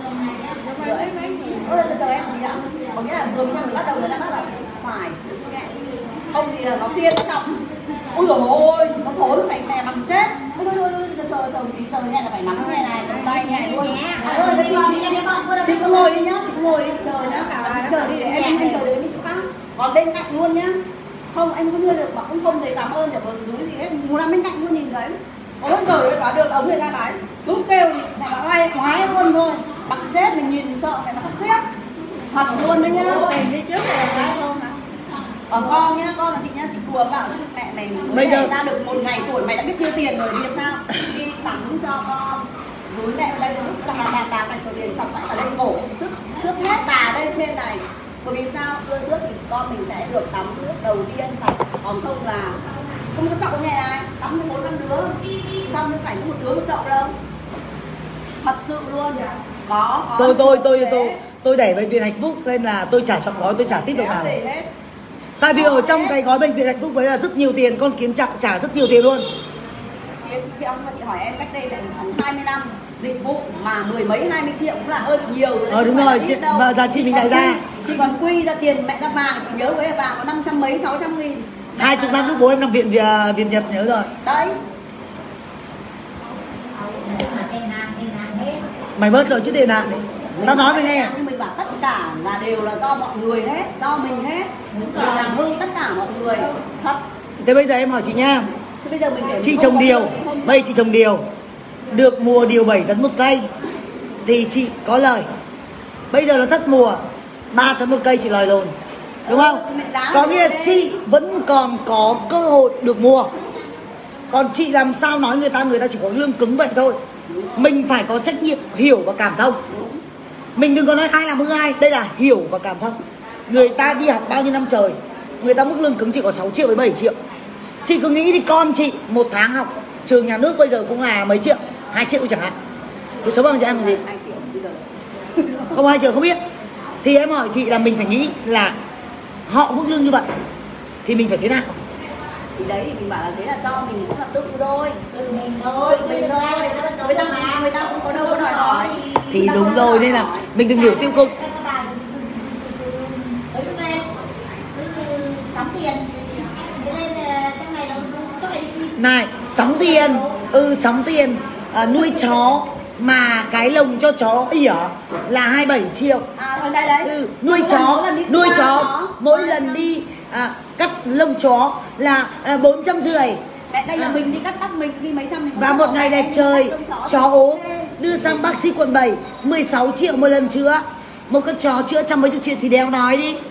Ôi, chờ em gì đã? Có nghĩa là vừa mới bắt đầu người ta bắt đầu phải. Không thì là nó phiên nó trọng. Ôi dồi ôi, nó thối mày mẹ bằng chết. Ôi ôi ôi, chờ chờ chờ tí chờ nghe là phải nắm cái này này, cầm tay nghe luôn. Ôi, chị chị cứ ngồi đi nhá, chị cứ ngồi đi, chờ nhá. Chờ đi để em anh chờ đến đi chỗ khác. Còn bên cạnh luôn nhá. Không, em không đưa được mà cũng không thấy cảm ơn để dưới gì hết. Muốn làm bên cạnh luôn nhìn thấy. Ôi rồi nó được ống này ra cái. Cứ kêu thì mẹ bảo ai khoái luôn thôi. Bằng chết mình nhìn sợ mẹ nó thất khiếp. Thật luôn đấy nhá. Tiền đi trước là tiền không hả? Ở con nhá, con là chị nhá, chị đùa bảo chứ mẹ mày mới đẻ ra được một ngày tuổi mày đã biết tiêu tiền rồi, việc sao? Đi tắm cho con, rúi mẹ đây rồi lúc là đàn đàn này, tiền chọc lại cả lên cổ, sức sức hết bà đây trên này. Bởi vì sao? Đưa nước thì con mình sẽ được tắm nước đầu tiên sạch, còn không là không có chậu như này này, tắm bốn năm đứa, xong cái cảnh có một đứa một chậu đâu. Thật sự luôn. Có, có. Tôi tôi tôi tôi tôi đẩy bệnh viện hạnh phúc nên là tôi trả trọn gói, tôi trả tiếp đồng nào. Tại vì ở trong cái gói bệnh viện hạnh phúc đấy là rất nhiều tiền, con Kiến trả trả rất nhiều tiền luôn. Chị chị ông mà chị hỏi em cách đây là hai mươi năm dịch vụ mà mười mấy hai mươi triệu cũng là hơi nhiều rồi. Ờ đúng rồi, chị, và giá trị mình đại ra. Chị còn quy ra tiền mẹ ra vàng, chị nhớ với vàng có năm trăm mấy sáu trăm nghìn. Hai chục năm lúc bố em nằm viện viện Nhật nhớ rồi. Đấy. Mày bớt rồi chứ tiền nạn đấy. Tao nói mày nghe. Nhưng mình bảo tất cả là đều là do mọi người hết, do mình hết. Mình làm hư tất cả mọi người. Thật. Thế bây giờ em hỏi chị nha. Thế bây giờ mình để chị trồng điều, bây chị trồng điều được mùa điều bảy tấn một cây thì chị có lời. Bây giờ nó thất mùa ba tấn một cây chị lời lồn. Đúng không? Có nghĩa là chị vẫn còn có cơ hội được mua. Còn chị làm sao nói người ta, người ta chỉ có lương cứng vậy thôi. Mình phải có trách nhiệm hiểu và cảm thông. Mình đừng có nói ai làm hư ai. Đây là hiểu và cảm thông. Người ta đi học bao nhiêu năm trời, người ta mức lương cứng chỉ có sáu triệu với bảy triệu. Chị cứ nghĩ đi, con chị một tháng học trường nhà nước bây giờ cũng là mấy triệu, hai triệu chẳng hạn. Thì số bằng chị em là gì? Không hai triệu không biết. Thì em hỏi chị là mình phải nghĩ là họ mức lương như vậy thì mình phải thế nào? Thì đấy thì mình bảo là thế là do mình cũng là tự thôi, tự mình thôi, mình thôi. Người ta người ta cũng có đâu có đòi hỏi. Thì đúng rồi, nên là mình đừng hiểu tiêu cực. Sắm tiền. Thế nên trong này nó suốt ngày đi xin. Này, sắm tiền, ừ sắm tiền, à, nuôi chó mà cái lồng cho chó ỉa là hai mươi bảy triệu. À đây đấy. Ừ, nuôi chó, nuôi chó mỗi lần đi à, cắt lông chó là à, bốn trăm rưỡi. Mẹ đây là à. Mình đi cắt tóc mình đi mấy trăm mình. Và một ngày đẹp trời chó ốm đưa sang bác sĩ quận bảy mười sáu triệu một lần chữa. Một con chó chữa trăm mấy chục triệu thì đéo nói đi.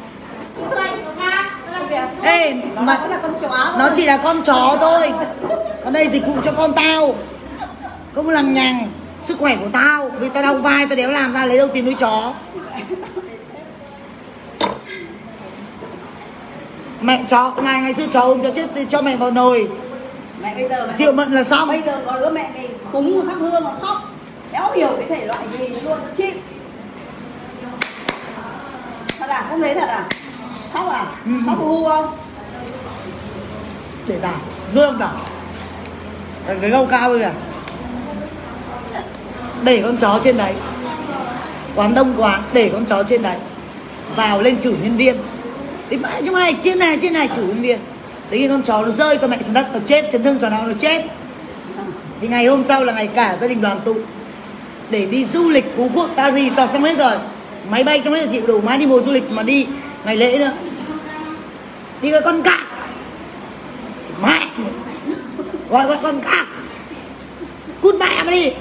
Ê, mà nó, là con chó nó chỉ là con chó thôi. Còn đây dịch vụ cho con tao. Không lằng nhằng sức khỏe của tao. Vì tao đau vai tao đéo làm ra lấy đâu tiền nuôi chó. Mẹ chó, ngày ngày xưa chó ôm cho chết thì cho mẹ vào nồi. Mẹ bây giờ mẹ Rượu mận là xong. Bây giờ có đứa mẹ mày cúng một thắp hương mà khóc. Đéo hiểu cái thể loại gì luôn, nó chịu. Thật à? Không thấy thật à? Khóc à? Ừ. Khóc hu không? Để đảo, lương đảo. Cái gâu cao rồi à? Để con chó trên đấy. Quán đông quá, để con chó trên đấy. Vào lên chửi nhân viên. Đi mãi chứ mày, trên này, trên này chửi nhân viên. Đấy khi con chó nó rơi con mẹ xuống đất, nó chết, chấn thương sọ não nó chết. Thì ngày hôm sau là ngày cả gia đình đoàn tụ để đi du lịch Phú Quốc, ta resort xong hết rồi. Máy bay xong hết rồi, chịu đủ má đi mùa du lịch mà đi ngày lễ nữa. Đi với con cạ. Mẹ gọi gọi con cạ. Cút mẹ mà đi.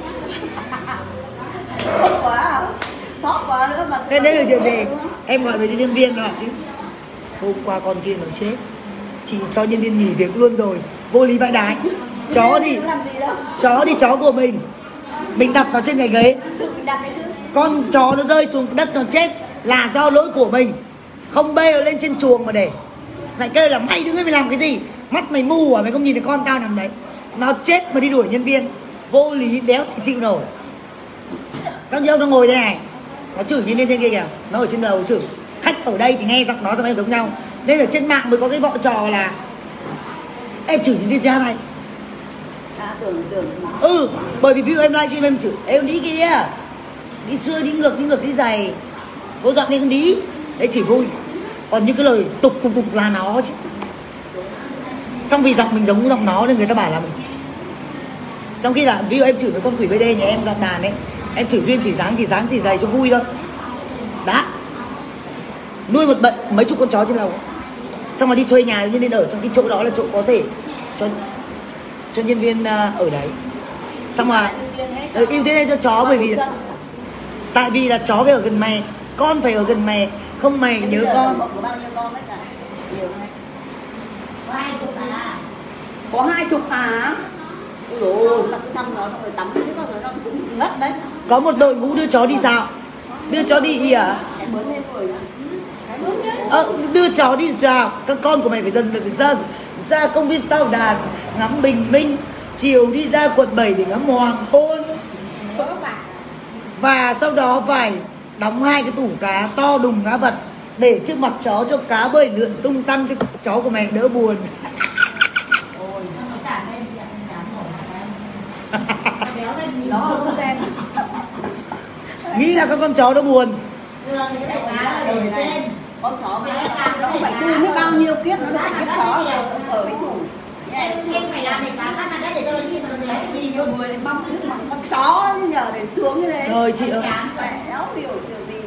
Sốc quá à? Sốc quá nữa mà. Thế đấy là chuyện gì? Em gọi về cho nhân viên là chứ hôm qua con kia nó chết, chị cho nhân viên nghỉ việc luôn rồi. Vô lý vãi đái. Chó đi, chó đi, chó của mình mình đặt nó trên cái ghế. Con chó nó rơi xuống đất nó chết là do lỗi của mình, không bê nó lên trên chuồng mà để lại kêu là mày đứng đây mày làm cái gì, mắt mày mù à, mày không nhìn thấy con tao nằm đấy. Nó chết mà đi đuổi nhân viên, vô lý đéo thể chịu nổi. Xong như ông nó ngồi đây này, nó chửi nhân viên trên kia kìa, nó ở trên đầu chửi. Khách ở đây thì nghe giọng nó giọng em giống nhau, nên ở trên mạng mới có cái vỏ trò là em chửi nhân viên cha này. À, tưởng tưởng Ừ, bởi vì view em livestream em chửi em đi kia, đi xưa đi ngược đi ngược đi giày, vô dọn đi con đi, đấy chỉ vui. Còn những cái lời tục tục tục là nó chứ. Xong vì giọng mình giống giọng nó nên người ta bảo là mình. Trong khi là view em chửi với con quỷ bê đê nhà em giọng đàn ấy, em chửi duyên chỉ dáng chỉ dáng chỉ giày cho vui thôi. Đã nuôi một bận mấy chục con chó trên lầu, xong rồi đi thuê nhà nhân viên ở trong cái chỗ đó là chỗ có thể cho cho nhân viên ở đấy. Xong mà ừ, ưu tiên cho chó, bởi vì tại vì là chó phải ở gần mẹ, con phải ở gần mẹ, không mày nhớ con. Có hai chục à? Ôi dồi ôi, ta cứ chăm nó, xong rồi tắm chứ con nó cũng ngất đấy. Có một đội ngũ đưa chó đi dạo, đưa chó đi gì à? Em bớn thêm rồi nữa. Ờ, đưa chó đi dạo, các con của mày phải dần dần ra, ra công viên Tàu Đàn ngắm bình minh, chiều đi ra quận bảy để ngắm hoàng hôn, và sau đó phải đóng hai cái tủ cá to đùng cá vật để trước mặt chó cho cá bơi lượn tung tăng cho chó của mày đỡ buồn. Ôi, nó chả xem chị ăn chán khổ mà béo lên nhìn Nó không xem. Nghĩ là các con chó nó buồn. đường thì cái cá là để trên. Con chó với nó không phải tu biết bao nhiêu kiếp nó phải kiếp chó ở với chủ. Em phải làm để cá sát mặt đất để cho nó nhìn mà nó đấy. Nhìn nhiều người lại mong thứ mà con chó nó nhờ để xuống như thế. Trời chị ơi, Đéo hiểu kiểu gì.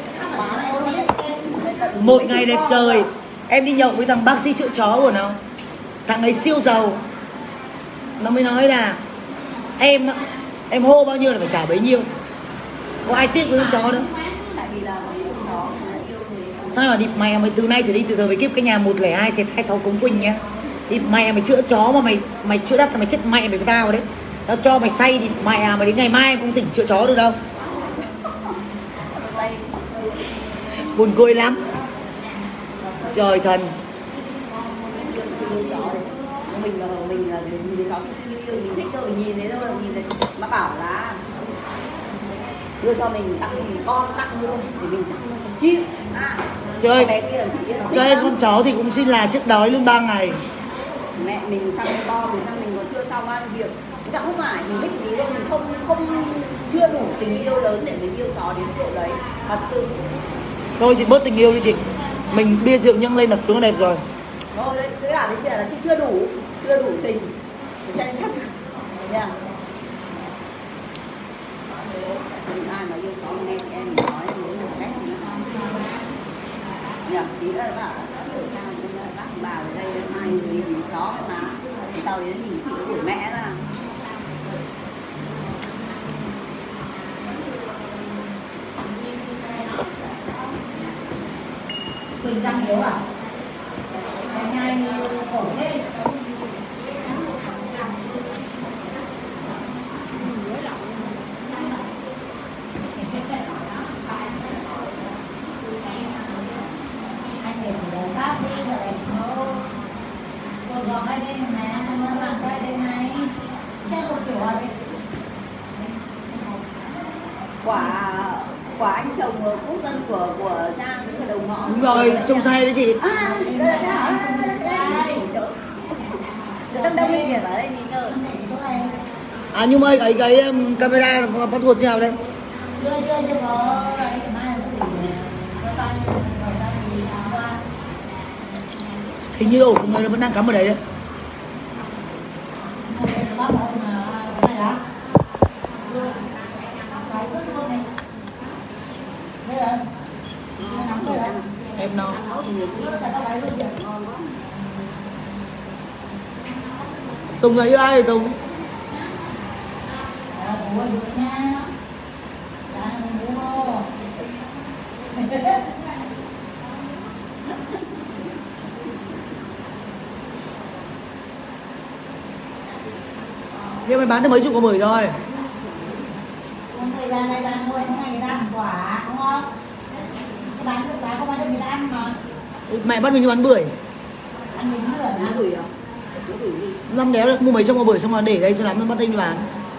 một ngày đẹp trời em đi nhậu với thằng bác sĩ chữa chó của nó, thằng ấy siêu giàu, nó mới nói là em em hô bao nhiêu là phải trả bấy nhiêu, có ai tiếc với con chó nữa. Tại vì là con chó nó yêu thế. Sao mà đi mày mày từ nay trở đi, từ giờ về kiếp cái nhà một không hai xẹt hai sáu Cống Quỳnh nhá, thì mày mày chữa chó mà mày mày chữa đắt là mày chết mày mày với tao đấy. Tao cho mày say thì mày à mày đến ngày mai cũng tỉnh chữa chó được đâu. Buồn cười lắm. Trời thần. Mình là mình là nhìn thấy chó xinh xinh yêu, mình thích đâu, mình nhìn thấy đâu là nhìn thấy mà bảo là đưa cho mình tặng mình con tặng luôn để mình chăm nó chịu. À, Chơi bé kia là chị biết cho em con chó thì cũng xin là chết đói luôn ba ngày. Mẹ mình chăm con, mình chăm mình còn chưa xong ăn việc. Chứ không phải mình thích ý đâu, mình không không chưa đủ tình yêu lớn để mình yêu chó đến độ đấy. Thật sự. Thôi chị bớt tình yêu đi chị. Mình bia rượu nhân lên là xuống đẹp rồi. Thôi đấy, cái cả đấy chị là chị chưa đủ, chưa đủ trình để tranh chấp. Nha. Ai mà yêu chó mà nghe chị em mình nói thì đấy là cách nữa. Nhờ, tí nữa là bảo là hiểu sao nên là bác bà ở đây mai người gì chó mà thì sau đến nhìn chị nó đuổi mẹ ra. Quỳnh Tâm Hiếu à? Em nhai khổ thế. Anh để bác đi rồi. quả quả anh chồng quốc dân của của Trang với cái đầu ngõ. Đúng rồi, trông say đấy chị. À, đây là Trang. Chỗ đông đông lên kìa, ở đây nhìn ngờ. À nhưng mà cái cái um, camera bắt ruột như nào đây? Chưa chưa chưa có cái mai Hình như ổ của người nó vẫn đang cắm ở đấy đấy. Em nó Tùng là yêu ai rồi Tùng? Nhưng mày bán được mấy chục quả bưởi rồi? Thời gian này bán thôi, hôm nay người ta ăn quả, đúng không? Bán được quả không bán được người ta ăn mà. Mày bắt mình đi bán bưởi. Ăn miếng bưởi Bán á. bưởi à? Bán bưởi gì? Năm đéo được mua mấy trăm quả bưởi xong rồi để đây cho lắm nó bắt anh đi bán.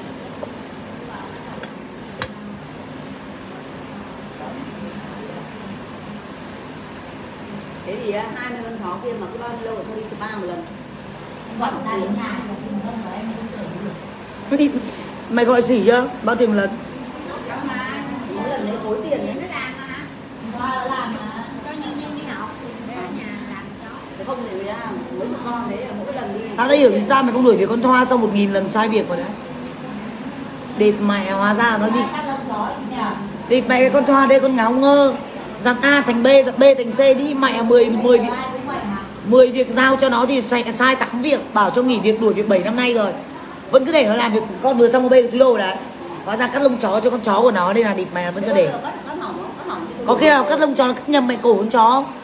Thế thì hai mươi con chó kia mà cứ bao nhiêu lâu cho đi spa một lần? Gọi ta đến nhà thì tìm thân của em không tưởng được. Thế thì mày gọi xỉ chưa? Bao tiền một lần? Mỗi lần lấy phối tiền đấy. Qua nó làm mà. Cho nhân viên đi học thì về nhà làm chó. Thế không thì người ta mấy chục con đấy là mỗi lần đi. Tao đã hiểu vì sao mày không đuổi việc con Thoa sau một nghìn lần sai việc rồi đấy. Địt mẹ hóa ra nó đi. Địt mẹ cái con Thoa đây con ngáo ngơ. Giặt A thành B, giặt B thành C đi mẹ mười mười việc. mười việc giao cho nó thì sai, sai tám việc, bảo cho nghỉ việc đuổi việc bảy năm nay rồi. Vẫn cứ để nó làm việc, con vừa xong một bê túi đồ đấy. Hóa ra cắt lông chó cho con chó của nó đây là địt mẹ vẫn cho để. Có khi nào cắt lông chó nó cắt nhầm mày cổ con chó không?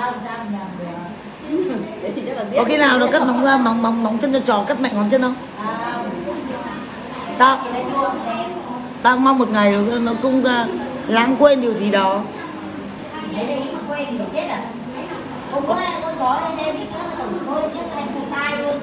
Có khi nào nó cắt móng móng móng móng chân cho chó cắt mạnh ngón chân không? Tao Tao mong một ngày nó cũng uh, lãng quên điều gì đó. Đấy đấy mà quên thì chết à? Hôm bữa con chó lên đây biết trước tổng số trước thành cụt tai luôn.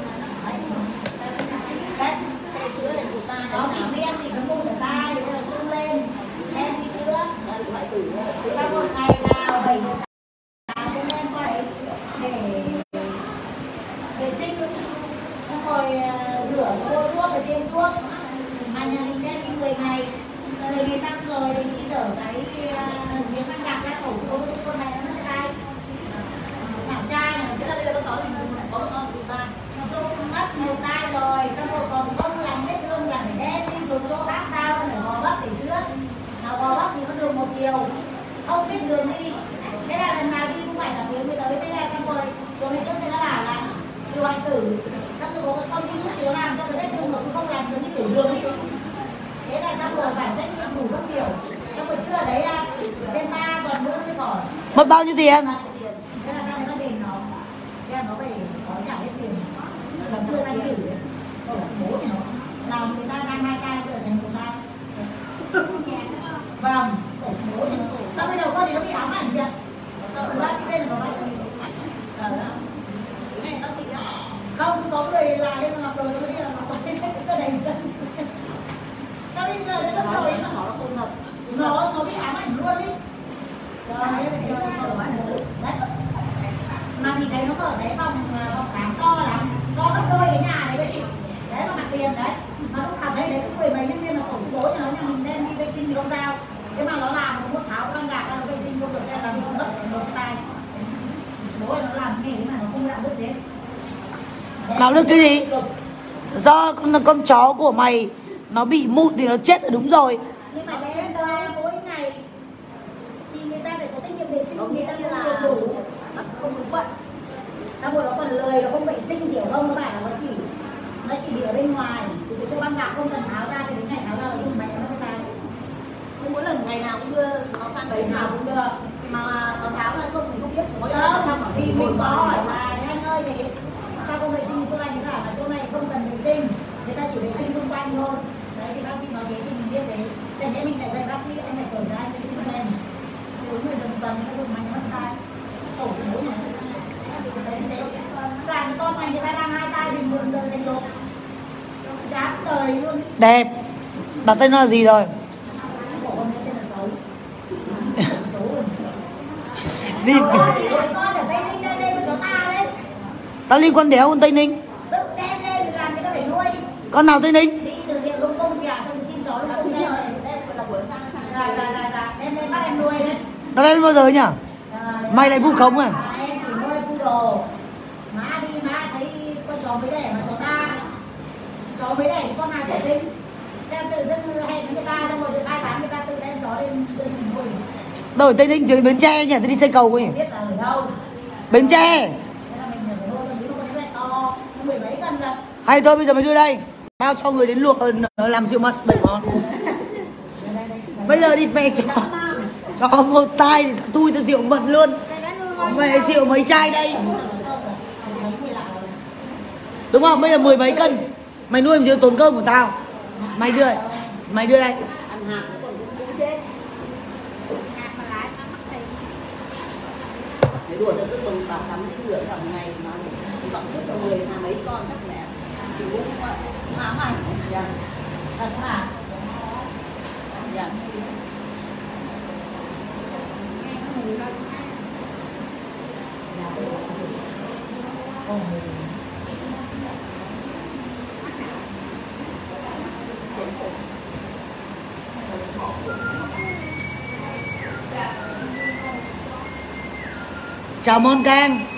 Đấy, cái chữa thành cụt tai nó bị viêm thì nó mua được tai rồi nó sưng lên. Em đi chữa. Sau một ngày nào bảy giờ sáng cũng lên qua đấy để vệ sinh xong rồi rửa bôi thuốc rồi tiêm thuốc. Mà nhà mình đem đi mười ngày. mười ngày xong rồi thì đi rửa cái miếng ăn gạc ra cổ số con này nó mất tai. Thằng trai này Thế là bây giờ con chó thì có một con tụt tai. nó xô mất nhiều tai rồi, xong rồi còn không làm vết thương là phải đem đi xuống chỗ khác sao phải gò bắp để chữa. Nào gò bắp thì có đường một chiều, không biết đường đi. Thế là lần nào đi cũng phải là miếng mới tới. Thế là xong rồi xuống đến trước thì nó bảo là điều hoại tử, xong rồi có cái công ty giúp thì nó làm cho cái vết thương mà cũng không làm được như kiểu đường ấy. Thế là xong rồi phải xét nghiệm đủ các kiểu. Xong rồi chưa ở đấy ra thêm ba tuần nữa mới khỏi. Mất bao nhiêu tiền? Thế là sao nó về nó thế là nó về có trả hết tiền. Còn chưa sang chửi đấy. Cổ bố thì nó làm người ta đang hai tay trở thành một tay. Vâng, cổ bố thì nó cổ. Sao bây giờ con thì nó bị ám ảnh chưa? Bác sĩ bên là nó bác sĩ. Ờ đó. Cái này bác sĩ đó. Không, có người là lên nó mặc rồi nó biết là nó có cái này dân. Sao bây giờ đấy nó rồi nó nó không thật. Nó nó bị ám ảnh luôn đi. Rồi, đấy. Mà thì thấy nó mở cái phòng phòng khám to lắm, to gấp đôi cái nhà đấy đấy chị. Đấy mà mặt tiền đấy. Mà lúc nào thấy đấy có mười mấy nhân viên là tổ số bố cho nó nhà mình đem đi vệ sinh thì không sao. Thế mà nó làm một tháo con gà nó vệ sinh không được, thế là làm không mất một tay. Bố nó làm cái gì mà nó không đạo đức thế. Đạo đức cái gì? Do con con chó của mày nó bị mụn thì nó chết là đúng rồi. Nhưng mà đấy là mỗi ngày thì người ta phải có trách nhiệm vệ sinh, người ta như không là được đủ, không đúng vậy. Xong rồi nó còn lười, nó không vệ sinh kiểu không, nó bảo là nó chỉ nó chỉ bị ở bên ngoài, từ cái chỗ băng gạc không cần tháo ra thì đến ngày tháo ra là dùng máy nó mới tháo. Nhưng mỗi lần ngày nào cũng đưa nó sang đấy Nào nào cũng được. mà nó tháo ra không thì không biết. Có Đó, ở trong ở thì mình có hỏi là anh ơi thì sao không vệ sinh chỗ này, thì bảo là chỗ này không cần vệ sinh, người ta chỉ vệ sinh xung quanh thôi. Đấy thì bác sĩ nói thế thì mình biết đấy. Thế nên mình lại dạy bác sĩ anh phải cởi ra anh vệ sinh lên. Bốn người đồng tuần nó dùng máy mất tay. Tổ bố này. Đấy thế. Và những con này người ta đang hai tay bình thường rồi thành lột. Chán đời luôn. Đẹp. Đặt tên là gì rồi? Cổ con Đi. Con ở Tây Ninh đây đây với chó ta đấy. Ta liên quan đéo con Tây Ninh. Tự đem lên làm cái để nuôi. Con nào Tây Ninh? Đi từ viện lông công kìa, xong rồi xin chó lông công đây. Đây là buổi sang sang. Rồi rồi rồi, đem lên bắt em nuôi đấy. Ta đến bao giờ nhỉ? Mày lại vu khống à? À, em chỉ nuôi poodle. Má đi má thấy con chó mới đẻ mà chó ta. Chó mới đẻ con nào trẻ sinh. Em tự dưng hẹn với người ta xong rồi hai tháng người ta tự đem chó lên đưa mình nuôi. Đâu ở Tây Ninh chứ Bến Tre nhỉ? Tôi đi xây cầu ấy. Biết là ở đâu. Bến Tre. Thế là mình phải nuôi con ví dụ con lại to, mười mấy cân rồi. Hay thôi bây giờ mày đưa đây. Tao cho người đến luộc ờ, làm rượu mật bảy món. Bây giờ đi mẹ cho cho một tay thì tui tao rượu mật luôn. Mẹ rượu mấy chai đây. Đúng không? Bây giờ mười mấy cân. Mày nuôi làm gì tốn cơm của tao. Mày đưa. Mày đưa đây. Ăn hạt còn cũng chết. hạt mà lại nó mất tiền. Cái đùa cho tức mừng bảo tắm cái rửa cả một ngày mà vẫn suốt cho người là mấy con chắc mẹ chỉ cũng ám ảnh. Dạ. Thật hả? Dạ. Chào Mon Cang.